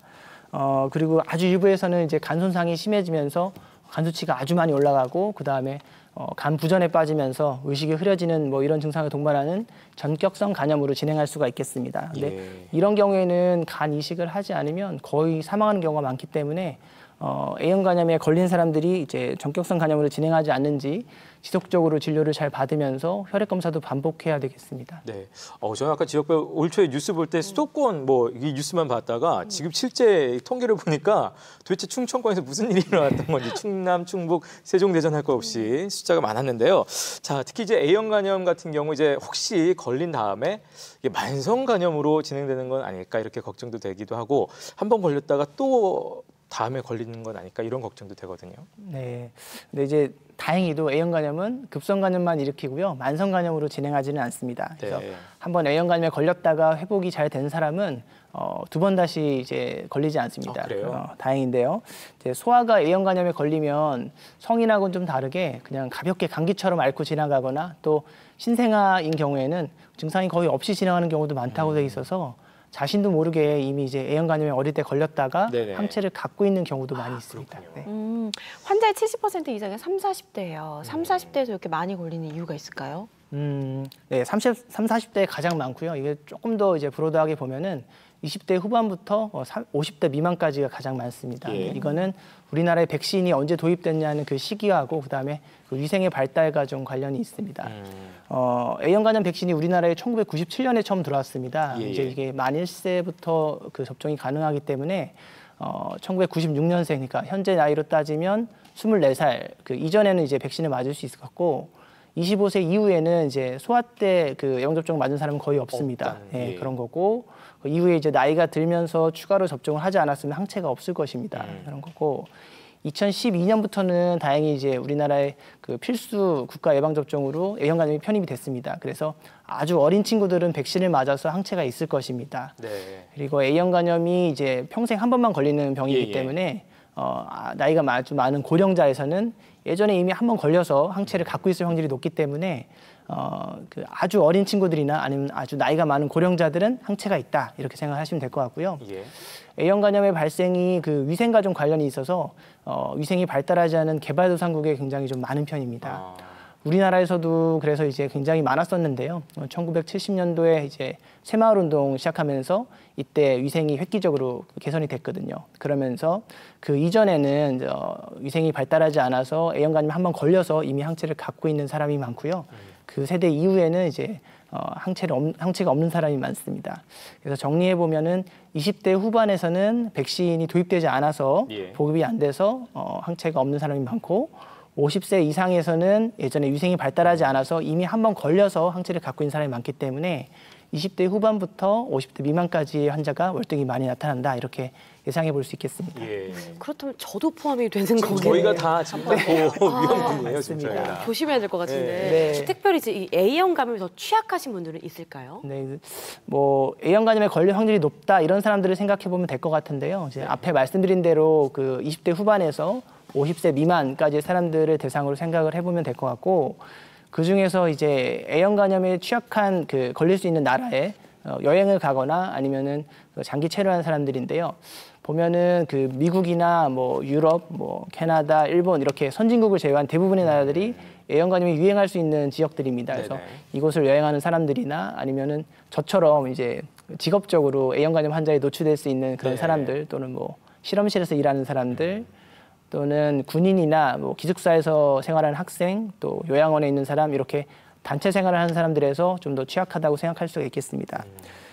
그리고 아주 일부에서는 이제 간 손상이 심해지면서 간 수치가 아주 많이 올라가고 그 다음에 간 부전에 빠지면서 의식이 흐려지는 뭐 이런 증상을 동반하는 전격성 간염으로 진행할 수가 있겠습니다. 근데 이런 경우에는 간 이식을 하지 않으면 거의 사망하는 경우가 많기 때문에 A형 간염에 걸린 사람들이 이제 전격성 간염으로 진행하지 않는지 지속적으로 진료를 잘 받으면서 혈액 검사도 반복해야 되겠습니다. 네, 저는 아까 지역별 올 초에 뉴스 볼 때 수도권 뭐 이 뉴스만 봤다가 지금 실제 통계를 보니까 도대체 충청권에서 무슨 일이 일어났던 건지 충남, 충북, 세종, 대전 할 거 없이 숫자가 많았는데요. 자, 특히 이제 A형 간염 같은 경우 이제 혹시 걸린 다음에 이게 만성 간염으로 진행되는 건 아닐까 이렇게 걱정도 되기도 하고 한번 걸렸다가 또 다음에 걸리는 건 아닐까 이런 걱정도 되거든요. 네, 근데 이제 다행히도 A형 간염은 급성 간염만 일으키고요. 만성 간염으로 진행하지는 않습니다. 그래서 한번 A형 간염에 걸렸다가 회복이 잘 된 사람은 두 번 다시 이제 걸리지 않습니다. 그래요? 다행인데요. 이제 소아가 A형 간염에 걸리면 성인하고는 좀 다르게 그냥 가볍게 감기처럼 앓고 지나가거나 또 신생아인 경우에는 증상이 거의 없이 진행하는 경우도 많다고 돼 있어서 자신도 모르게 이미 이제 A형 간염에 어릴 때 걸렸다가 항체를 갖고 있는 경우도 많이 있습니다. 네. 환자의 70% 이상이 30, 40대예요. 30, 40대에서 이렇게 많이 걸리는 이유가 있을까요? 네, 30, 40대에 가장 많고요. 이게 조금 더 이제 브로드하게 보면은 20대 후반부터 50대 미만까지가 가장 많습니다. 예. 이거는 우리나라에 백신이 언제 도입됐냐는 그 시기하고 그다음에 그 위생의 발달과 좀 관련이 있습니다. A형 간염 백신이 우리나라에 1997년에 처음 들어왔습니다. 예, 예. 이제 이게 만 1세부터 그 접종이 가능하기 때문에 1996년생, 그러니까 현재 나이로 따지면 24살, 그 이전에는 이제 백신을 맞을 수 있었고 25세 이후에는 이제 소아 때 그 예방 접종 맞은 사람은 거의 없습니다. 예. 예, 그런 거고 그 이후에 이제 나이가 들면서 추가로 접종을 하지 않았으면 항체가 없을 것입니다. 그런 거고 2012년부터는 다행히 이제 우리나라의 그 필수 국가 예방 접종으로 A형 간염이 편입이 됐습니다. 그래서 아주 어린 친구들은 백신을 맞아서 항체가 있을 것입니다. 네. 그리고 A형 간염이 이제 평생 한 번만 걸리는 병이기 예. 때문에 나이가 아주 많은 고령자에서는 예전에 이미 한 번 걸려서 항체를 갖고 있을 확률이 높기 때문에 그 아주 어린 친구들이나 아니면 아주 나이가 많은 고령자들은 항체가 있다 이렇게 생각하시면 될 것 같고요. 예. A형 간염의 발생이 그 위생과 좀 관련이 있어서 위생이 발달하지 않은 개발도상국에 굉장히 좀 많은 편입니다. 우리나라에서도 그래서 이제 굉장히 많았었는데요. 1970년도에 이제 새마을 운동 시작하면서 이때 위생이 획기적으로 개선이 됐거든요. 그러면서 그 이전에는 위생이 발달하지 않아서 A형 간염 한번 걸려서 이미 항체를 갖고 있는 사람이 많고요. 그 세대 이후에는 이제 항체가 없는 사람이 많습니다. 그래서 정리해 보면은 20대 후반에서는 백신이 도입되지 않아서 예. 보급이 안 돼서 항체가 없는 사람이 많고 50세 이상에서는 예전에 위생이 발달하지 않아서 이미 한번 걸려서 항체를 갖고 있는 사람이 많기 때문에 20대 후반부터 50대 미만까지의 환자가 월등히 많이 나타난다 이렇게 예상해 볼 수 있겠습니다. 예. 그렇다면 저도 포함이 되는 지금 거겠네요. 저희가 다 지금 더 위험 분이에요, 지금 맞습니다. 저희가. 조심해야 될 것 같은데 네. 특별히 이제 이 A형 감염이 더 취약하신 분들은 있을까요? 네, 뭐 A형 간염에 걸릴 확률이 높다 이런 사람들을 생각해 보면 될 것 같은데요. 이제 앞에 말씀드린 대로 그 20대 후반에서 50세 미만까지의 사람들을 대상으로 생각을 해보면 될 것 같고 그 중에서 이제 A형 간염에 취약한 그 걸릴 수 있는 나라에 여행을 가거나 아니면은 장기 체류한 사람들인데요. 보면은 그 미국이나 뭐 유럽, 뭐 캐나다, 일본 이렇게 선진국을 제외한 대부분의 나라들이 A형 간염이 유행할 수 있는 지역들입니다. 그래서 네네. 이곳을 여행하는 사람들이나 아니면은 저처럼 이제 직업적으로 A형 간염 환자에 노출될 수 있는 그런 네. 사람들 또는 뭐 실험실에서 일하는 사람들 또는 군인이나 뭐 기숙사에서 생활하는 학생 또 요양원에 있는 사람 이렇게 단체 생활을 하는 사람들에서 좀 더 취약하다고 생각할 수가 있겠습니다.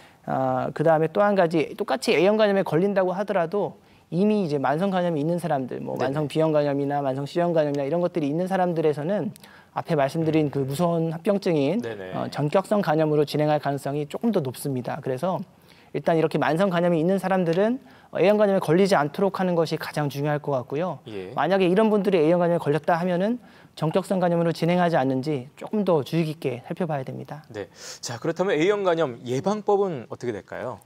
그다음에 또 한 가지 똑같이 A형 간염에 걸린다고 하더라도 이미 이제 만성 간염이 있는 사람들, 뭐 만성 B형 간염이나 만성 C형 간염이나 이런 것들이 있는 사람들에서는 앞에 말씀드린 그 무서운 합병증인 전격성 간염으로 진행할 가능성이 조금 더 높습니다. 그래서 일단 이렇게 만성 간염이 있는 사람들은 A형 간염에 걸리지 않도록 하는 것이 가장 중요할 것 같고요. 예. 만약에 이런 분들이 A형 간염에 걸렸다 하면은 정격성 간염으로 진행하지 않는지 조금 더 주의 깊게 살펴봐야 됩니다. 네. 자, 그렇다면 A형 간염 예방법은 어떻게 될까요?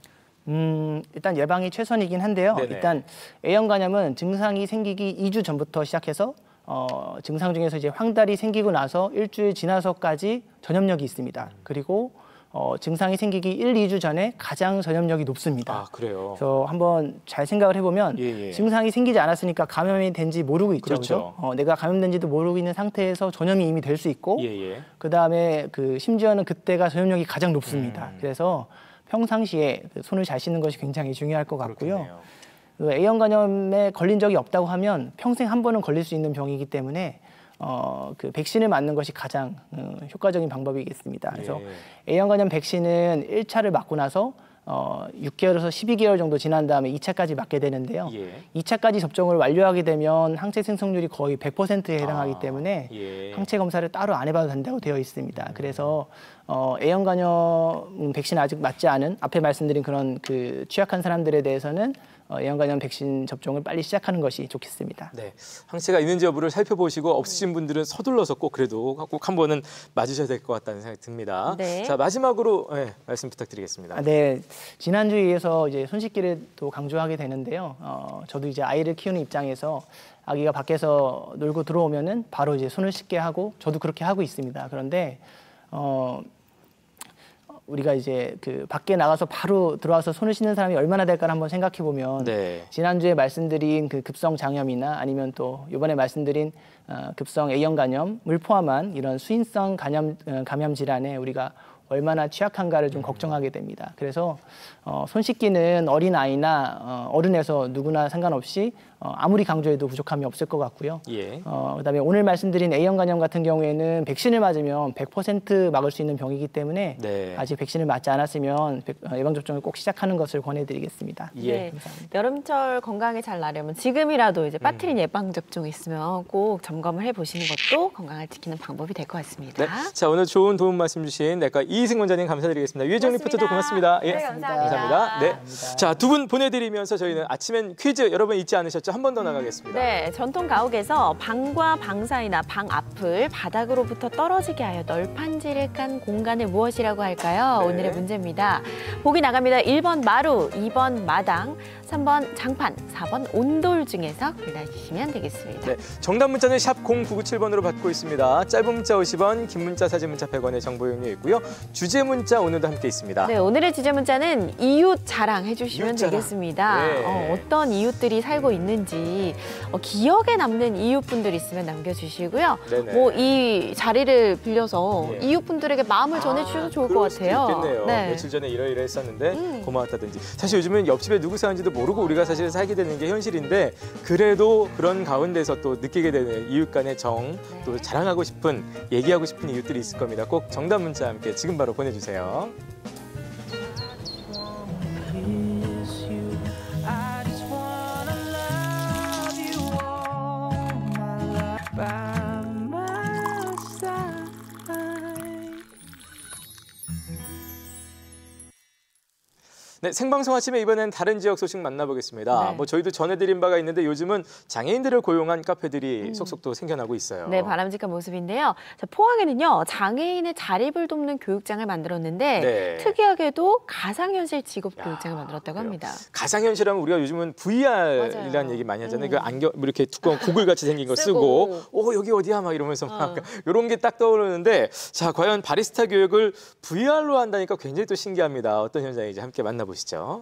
일단 예방이 최선이긴 한데요. 네네. 일단 A형 간염은 증상이 생기기 2주 전부터 시작해서 증상 중에서 이제 황달이 생기고 나서 일주일 지나서까지 전염력이 있습니다. 그리고 증상이 생기기 1, 2주 전에 가장 전염력이 높습니다. 아, 그래요. 그래서 한번 잘 생각을 해보면 증상이 생기지 않았으니까 감염이 된지 모르고 있죠. 그렇죠. 그렇죠? 내가 감염된지도 모르고 있는 상태에서 전염이 이미 될 수 있고 그다음에 그 심지어는 그때가 전염력이 가장 높습니다. 그래서 평상시에 손을 잘 씻는 것이 굉장히 중요할 것 같고요. 그 A형 간염에 걸린 적이 없다고 하면 평생 한 번은 걸릴 수 있는 병이기 때문에 그 백신을 맞는 것이 가장 효과적인 방법이겠습니다. 그래서 A형 간염 백신은 1차를 맞고 나서 6개월에서 12개월 정도 지난 다음에 2차까지 맞게 되는데요. 2차까지 접종을 완료하게 되면 항체 생성률이 거의 100%에 해당하기 때문에 항체 검사를 따로 안 해봐도 된다고 되어 있습니다. 그래서 A형 간염 백신 아직 맞지 않은 앞에 말씀드린 그런 그 취약한 사람들에 대해서는 A형 간염 백신 접종을 빨리 시작하는 것이 좋겠습니다. 네, 항체가 있는지 여부를 살펴보시고 없으신 분들은 서둘러서 꼭 그래도 꼭 한 번은 맞으셔야 될 것 같다는 생각이 듭니다. 네. 자, 마지막으로 말씀 부탁드리겠습니다. 네, 지난주에 이어서 이제 손 씻기를 또 강조하게 되는데요. 저도 이제 아이를 키우는 입장에서 아기가 밖에서 놀고 들어오면은 바로 이제 손을 씻게 하고 저도 그렇게 하고 있습니다. 그런데 우리가 이제 그 밖에 나가서 바로 들어와서 손을 씻는 사람이 얼마나 될까 한번 생각해 보면 지난주에 말씀드린 그 급성 장염이나 아니면 또 이번에 말씀드린 급성 A형 간염을 포함한 이런 수인성 감염 질환에 우리가 얼마나 취약한가를 좀 걱정하게 됩니다. 그래서 손 씻기는 어린아이나 어른에서 누구나 상관없이 아무리 강조해도 부족함이 없을 것 같고요. 예. 그다음에 오늘 말씀드린 A형 간염 같은 경우에는 백신을 맞으면 100% 막을 수 있는 병이기 때문에 네. 아직 백신을 맞지 않았으면 예방접종을 꼭 시작하는 것을 권해드리겠습니다. 예. 네. 여름철 건강에 잘 나려면 지금이라도 이제 빠트린 예방접종 있으면 꼭 점검을 해보시는 것도 건강을 지키는 방법이 될 것 같습니다. 네. 자, 오늘 좋은 도움 말씀 주신 내과 이승 원장님 감사드리겠습니다. 유혜정 리포터도 고맙습니다. 예. 네, 감사합니다. 감사합니다. 네. 자, 두 분 보내드리면서 저희는 아침엔 퀴즈 여러분 잊지 않으셨죠? 한 번 더 나가겠습니다. 네, 전통 가옥에서 방과 방 사이나 방 앞을 바닥으로부터 떨어지게 하여 널판지를 깐 공간을 무엇이라고 할까요? 네. 오늘의 문제입니다. 보기 나갑니다. 1번 마루, 2번 마당, 3번 장판, 4번 온돌 중에서 골라주시면 되겠습니다. 네, 정답 문자는 샵 0997번으로 받고 있습니다. 짧은 문자 50원, 긴 문자, 사진 문자 100원의 정보 이용료 있고요. 주제 문자 오늘도 함께 있습니다. 네, 오늘의 주제 문자는 이웃 자랑 해주시면 이웃 자랑. 되겠습니다. 네. 어떤 이웃들이 살고 있는지 기억에 남는 이웃분들 있으면 남겨주시고요. 네네. 뭐 이 자리를 빌려서 네. 이웃분들에게 마음을 전해주셔도 좋을 것 그럴 수도 같아요. 있겠네요. 네. 며칠 전에 이러이러 했었는데 고마웠다든지. 사실 요즘은 옆집에 누구 사는지도 모르고 우리가 사실 살게 되는 게 현실인데 그래도 그런 가운데서 또 느끼게 되는 이웃 간의 정, 또 자랑하고 싶은, 얘기하고 싶은 이웃들이 있을 겁니다. 꼭 정답 문자 함께 지금 바로 보내주세요. 네, 생방송 아침에 이번엔 다른 지역 소식 만나보겠습니다. 네. 뭐 저희도 전해드린 바가 있는데 요즘은 장애인들을 고용한 카페들이 속속 또 생겨나고 있어요. 네, 바람직한 모습인데요. 자, 포항에는요, 장애인의 자립을 돕는 교육장을 만들었는데 네. 특이하게도 가상현실 직업 교육장을 만들었다고 합니다. 가상현실하면 우리가 요즘은 VR이라는 맞아요. 얘기 많이 하잖아요. 그 안경 뭐 이렇게 두꺼운 고글 같이 생긴 거 쓰고, 여기 어디야 막 이러면서 막 이런 게 딱 떠오르는데, 자 과연 바리스타 교육을 VR로 한다니까 굉장히 또 신기합니다. 어떤 현장인지 함께 만나보시죠.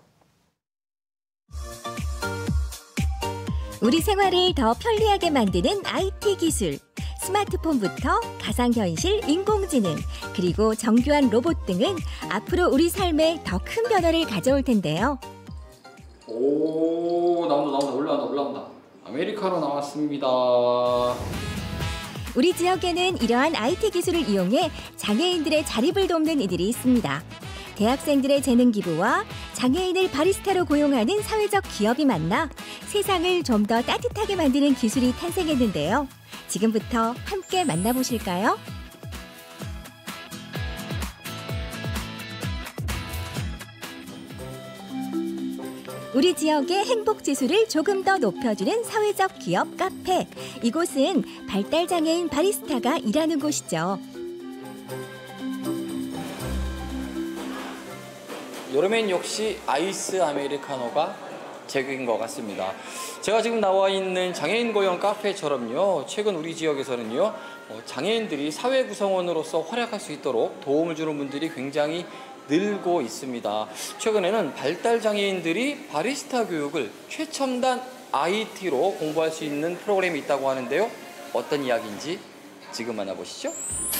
우리 생활을 더 편리하게 만드는 IT 기술. 스마트폰부터 가상현실, 인공지능, 그리고 정교한 로봇 등은 앞으로 우리 삶에 더 큰 변화를 가져올 텐데요. 오, 나온다, 올라온다. 아메리카노 나왔습니다. 우리 지역에는 이러한 IT 기술을 이용해 장애인들의 자립을 돕는 이들이 있습니다. 대학생들의 재능 기부와 장애인을 바리스타로 고용하는 사회적 기업이 만나 세상을 좀 더 따뜻하게 만드는 기술이 탄생했는데요. 지금부터 함께 만나보실까요? 우리 지역의 행복 지수를 조금 더 높여주는 사회적 기업 카페. 이곳은 발달장애인 바리스타가 일하는 곳이죠. 여름엔 역시 아이스 아메리카노가 제격인 것 같습니다. 제가 지금 나와 있는 장애인 고용 카페처럼요, 최근 우리 지역에서는요, 장애인들이 사회 구성원으로서 활약할 수 있도록 도움을 주는 분들이 굉장히 늘고 있습니다. 최근에는 발달 장애인들이 바리스타 교육을 최첨단 IT로 공부할 수 있는 프로그램이 있다고 하는데요. 어떤 이야기인지 지금 만나보시죠.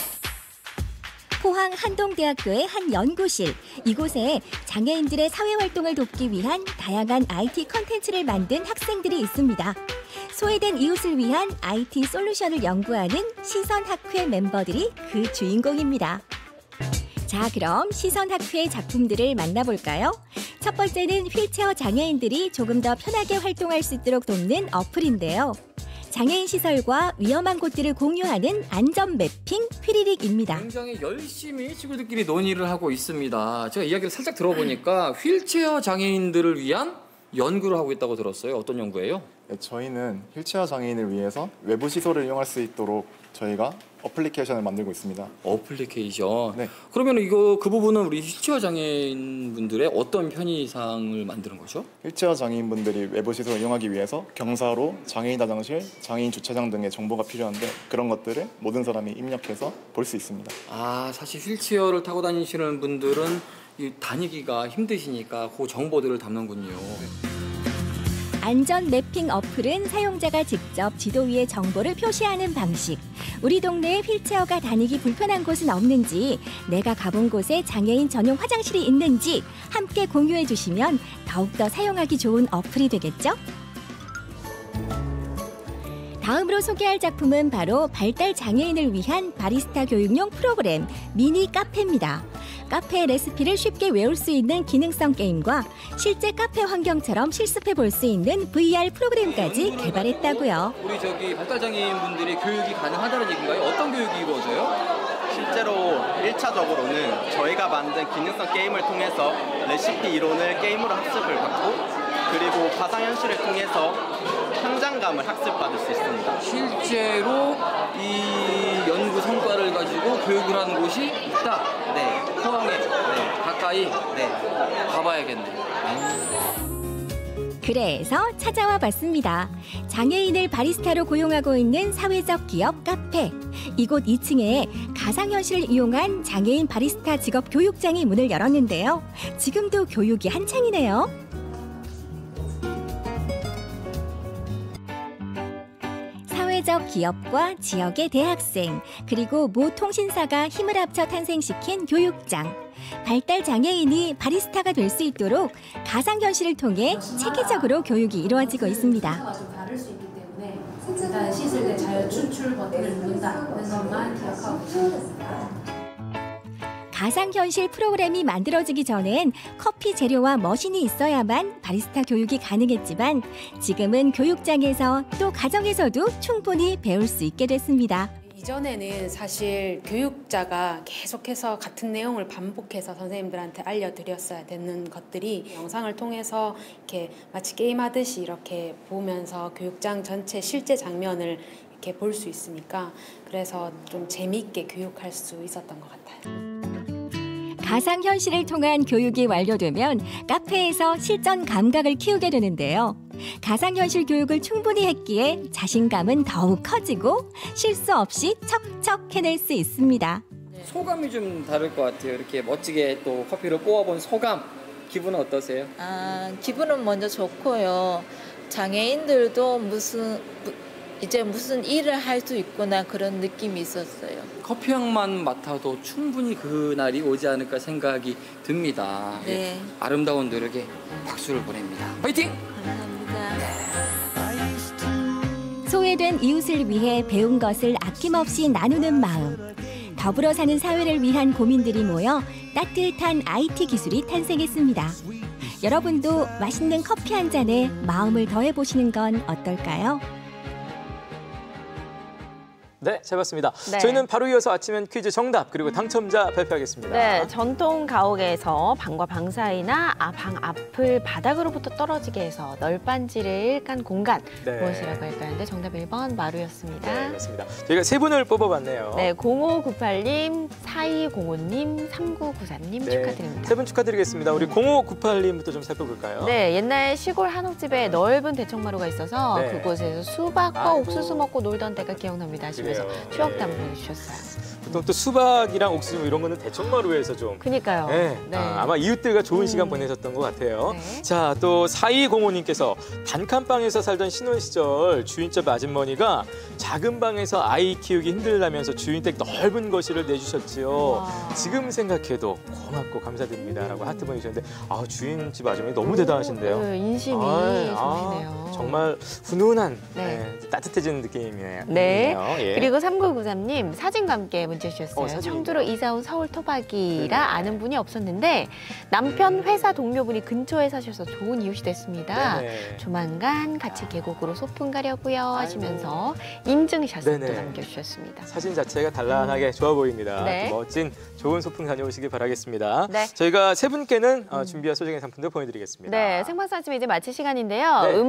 포항 한동대학교의 한 연구실. 이곳에 장애인들의 사회활동을 돕기 위한 다양한 IT 콘텐츠를 만든 학생들이 있습니다. 소외된 이웃을 위한 IT 솔루션을 연구하는 시선학회 멤버들이 그 주인공입니다. 자, 그럼 시선학회의 작품들을 만나볼까요? 첫 번째는 휠체어 장애인들이 조금 더 편하게 활동할 수 있도록 돕는 어플인데요. 장애인 시설과 위험한 곳들을 공유하는 안전 매핑 휘리릭입니다. 굉장히 열심히 친구들끼리 논의를 하고 있습니다. 제가 이야기를 살짝 들어보니까 휠체어 장애인들을 위한 연구를 하고 있다고 들었어요. 어떤 연구예요? 네, 저희는 휠체어 장애인을 위해서 외부 시설을 이용할 수 있도록 저희가 어플리케이션을 만들고 있습니다. 어플리케이션? 네. 그러면 그 부분은 우리 휠체어 장애인분들의 어떤 편의상을 만드는 거죠? 휠체어 장애인분들이 외부 시설을 이용하기 위해서 경사로 장애인 화장실, 장애인 주차장 등의 정보가 필요한데 그런 것들을 모든 사람이 입력해서 볼 수 있습니다. 아, 사실 휠체어를 타고 다니시는 분들은 다니기가 힘드시니까 그 정보들을 담는군요. 안전 매핑 어플은 사용자가 직접 지도 위에 정보를 표시하는 방식. 우리 동네에 휠체어가 다니기 불편한 곳은 없는지, 내가 가본 곳에 장애인 전용 화장실이 있는지 함께 공유해 주시면 더욱더 사용하기 좋은 어플이 되겠죠? 다음으로 소개할 작품은 바로 발달 장애인을 위한 바리스타 교육용 프로그램 미니 카페입니다. 카페 레시피를 쉽게 외울 수 있는 기능성 게임과 실제 카페 환경처럼 실습해 볼 수 있는 VR 프로그램까지 개발했다고요. 우리 저기 발달장애인 분들이 교육이 가능하다는 얘기인가요? 어떤 교육이 이루어져요? 실제로 1차적으로는 저희가 만든 기능성 게임을 통해서 레시피 이론을 게임으로 학습을 받고, 그리고 가상현실을 통해서 현장감을 학습받을 수 있습니다. 실제로 이 연구 성과를 가지고 교육을 하는 곳이 있다. 네. 포항에 가까이 가봐야겠네요. 그래서 찾아와 봤습니다. 장애인을 바리스타로 고용하고 있는 사회적 기업 카페. 이곳 2층에 가상현실을 이용한 장애인 바리스타 직업 교육장이 문을 열었는데요. 지금도 교육이 한창이네요. 사회적 기업과 지역의 대학생, 그리고 모 통신사가 힘을 합쳐 탄생시킨 교육장. 발달 장애인이 바리스타가 될 수 있도록 가상현실을 통해 체계적으로 교육이 이루어지고 있습니다. 다를 수 있기 때문에 일단 씻을 때 자유 추출 버튼을 누른다는 것만 기억하고 있습니다. 가상현실 프로그램이 만들어지기 전엔 커피 재료와 머신이 있어야만 바리스타 교육이 가능했지만 지금은 교육장에서 또 가정에서도 충분히 배울 수 있게 됐습니다. 이전에는 사실 교육자가 계속해서 같은 내용을 반복해서 선생님들한테 알려드렸어야 되는 것들이 영상을 통해서 이렇게 마치 게임하듯이 이렇게 보면서 교육장 전체 실제 장면을 이렇게 볼 수 있으니까 그래서 좀 재미있게 교육할 수 있었던 것 같아요. 가상현실을 통한 교육이 완료되면 카페에서 실전 감각을 키우게 되는데요. 가상현실 교육을 충분히 했기에 자신감은 더욱 커지고 실수 없이 척척 해낼 수 있습니다. 소감이 좀 다를 것 같아요. 이렇게 멋지게 또 커피를 뽑아본 소감, 기분은 어떠세요? 기분은 먼저 좋고요. 장애인들도 이제 무슨 일을 할 수 있구나 그런 느낌이 있었어요. 커피 향만 맡아도 충분히 그날이 오지 않을까 생각이 듭니다. 네. 아름다운 노력에 박수를 보냅니다. 화이팅! 소외된 이웃을 위해 배운 것을 아낌없이 나누는 마음. 더불어 사는 사회를 위한 고민들이 모여 따뜻한 IT 기술이 탄생했습니다. 여러분도 맛있는 커피 한 잔에 마음을 더해보시는 건 어떨까요? 네, 잘 봤습니다. 네. 저희는 바로 이어서 아침엔 퀴즈 정답 그리고 당첨자 발표하겠습니다. 네, 전통 가옥에서 방과 방 사이나 방 앞을 바닥으로부터 떨어지게 해서 널빤지를 깐 공간 무엇이라고 할까요? 정답 1번 마루였습니다. 네, 그렇습니다. 저희가 세 분을 뽑아봤네요. 네, 0598님, 4205님, 3994님 축하드립니다. 세 분 축하드리겠습니다. 우리 0598님부터 좀 살펴볼까요? 네, 옛날 시골 한옥집에 넓은 대청마루가 있어서 그곳에서 수박과 옥수수 먹고 놀던 때가 기억납니다 하시면서 추억도 한번 보내주셨어요. 보통 또 수박이랑 옥수수 이런 거는 대청마루에서 좀. 그니까요. 네. 네. 아마 이웃들과 좋은 시간 보내셨던 것 같아요. 네. 자, 또 4205님께서 단칸방에서 살던 신혼 시절 주인집 아주머니가 작은 방에서 아이 키우기 힘들다면서 주인 댁 넓은 거실을 내주셨지요. 지금 생각해도 고맙고 감사드립니다라고 하트 보내주셨는데 주인집 아주머니 너무 대단하신데요. 인심이 좋으시네요. 정말 훈훈한 따뜻해지는 느낌이네요. 네. 예. 그리고 3993님 사진과 함께 문자 주셨어요. 청주로 이사 온 서울 토박이라 아는 분이 없었는데 남편 회사 동료분이 근처에 사셔서 좋은 이웃이 됐습니다. 네네. 조만간 같이 계곡으로 소풍 가려고요 하시면서 인증샷을 또 남겨주셨습니다. 사진 자체가 단란하게 좋아 보입니다. 네. 또 멋진 좋은 소풍 다녀오시길 바라겠습니다. 네. 저희가 세 분께는 준비한 소정의 상품도 보내드리겠습니다. 네, 생방송 아침 이제 마칠 시간인데요. 음성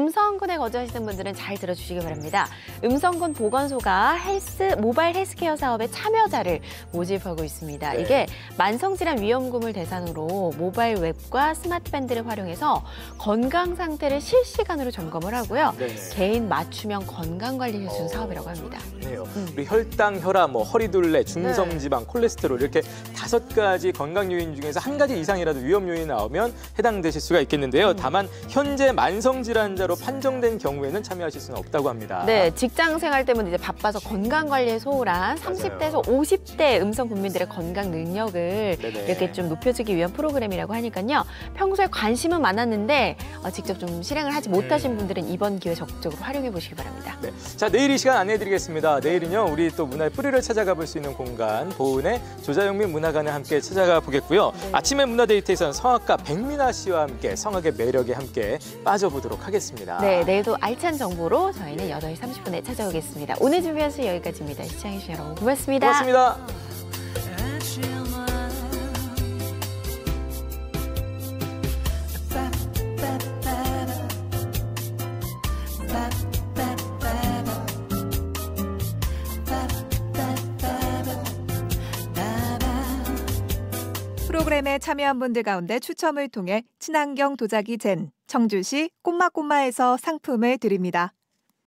칸쿤에 거주하시는 분들은 잘 들어주시기 바랍니다. 음성군 보건소가 모바일 헬스케어 사업의 참여자를 모집하고 있습니다. 네. 이게 만성질환 위험군을 대상으로 모바일 웹과 스마트밴드를 활용해서 건강 상태를 실시간으로 점검을 하고요. 네. 개인 맞춤형 건강관리를 해주는 사업이라고 합니다. 네요. 우리 혈당, 혈압, 허리둘레, 중성지방, 콜레스테롤 이렇게 5가지 건강 요인 중에서 한 가지 이상이라도 위험 요인이 나오면 해당되실 수가 있겠는데요. 다만 현재 만성 질환자로 판정된 경우에는 참여하실 수는 없다고 합니다. 네, 직장 생활 때문에 이제 바빠서 건강 관리에 소홀한 30대에서 50대 음성 국민들의 건강 능력을 네네. 이렇게 좀 높여주기 위한 프로그램이라고 하니까요. 평소에 관심은 많았는데 직접 좀 실행을 하지 못하신 분들은 이번 기회 적극적으로 활용해 보시기 바랍니다. 네. 자, 내일 이 시간 안내해드리겠습니다. 내일은요, 우리 또 문화의 뿌리를 찾아가 볼 수 있는 공간, 보은의 조자영민 문화관에 함께 찾아가 보겠고요. 아침에 문화데이트에서는 성악가 백민아 씨와 함께 성악의 매력에 함께 빠져보도록 하겠습니다. 네, 내일도 알찬 정보로 저희는 8시 30분에 찾아오겠습니다. 오늘 준비한 수 여기까지입니다. 시청해주신 여러분 고맙습니다. 고맙습니다. 프로그램에 참여한 분들 가운데 추첨을 통해 친환경 도자기 젠 청주시 꼬마꼬마에서 상품을 드립니다.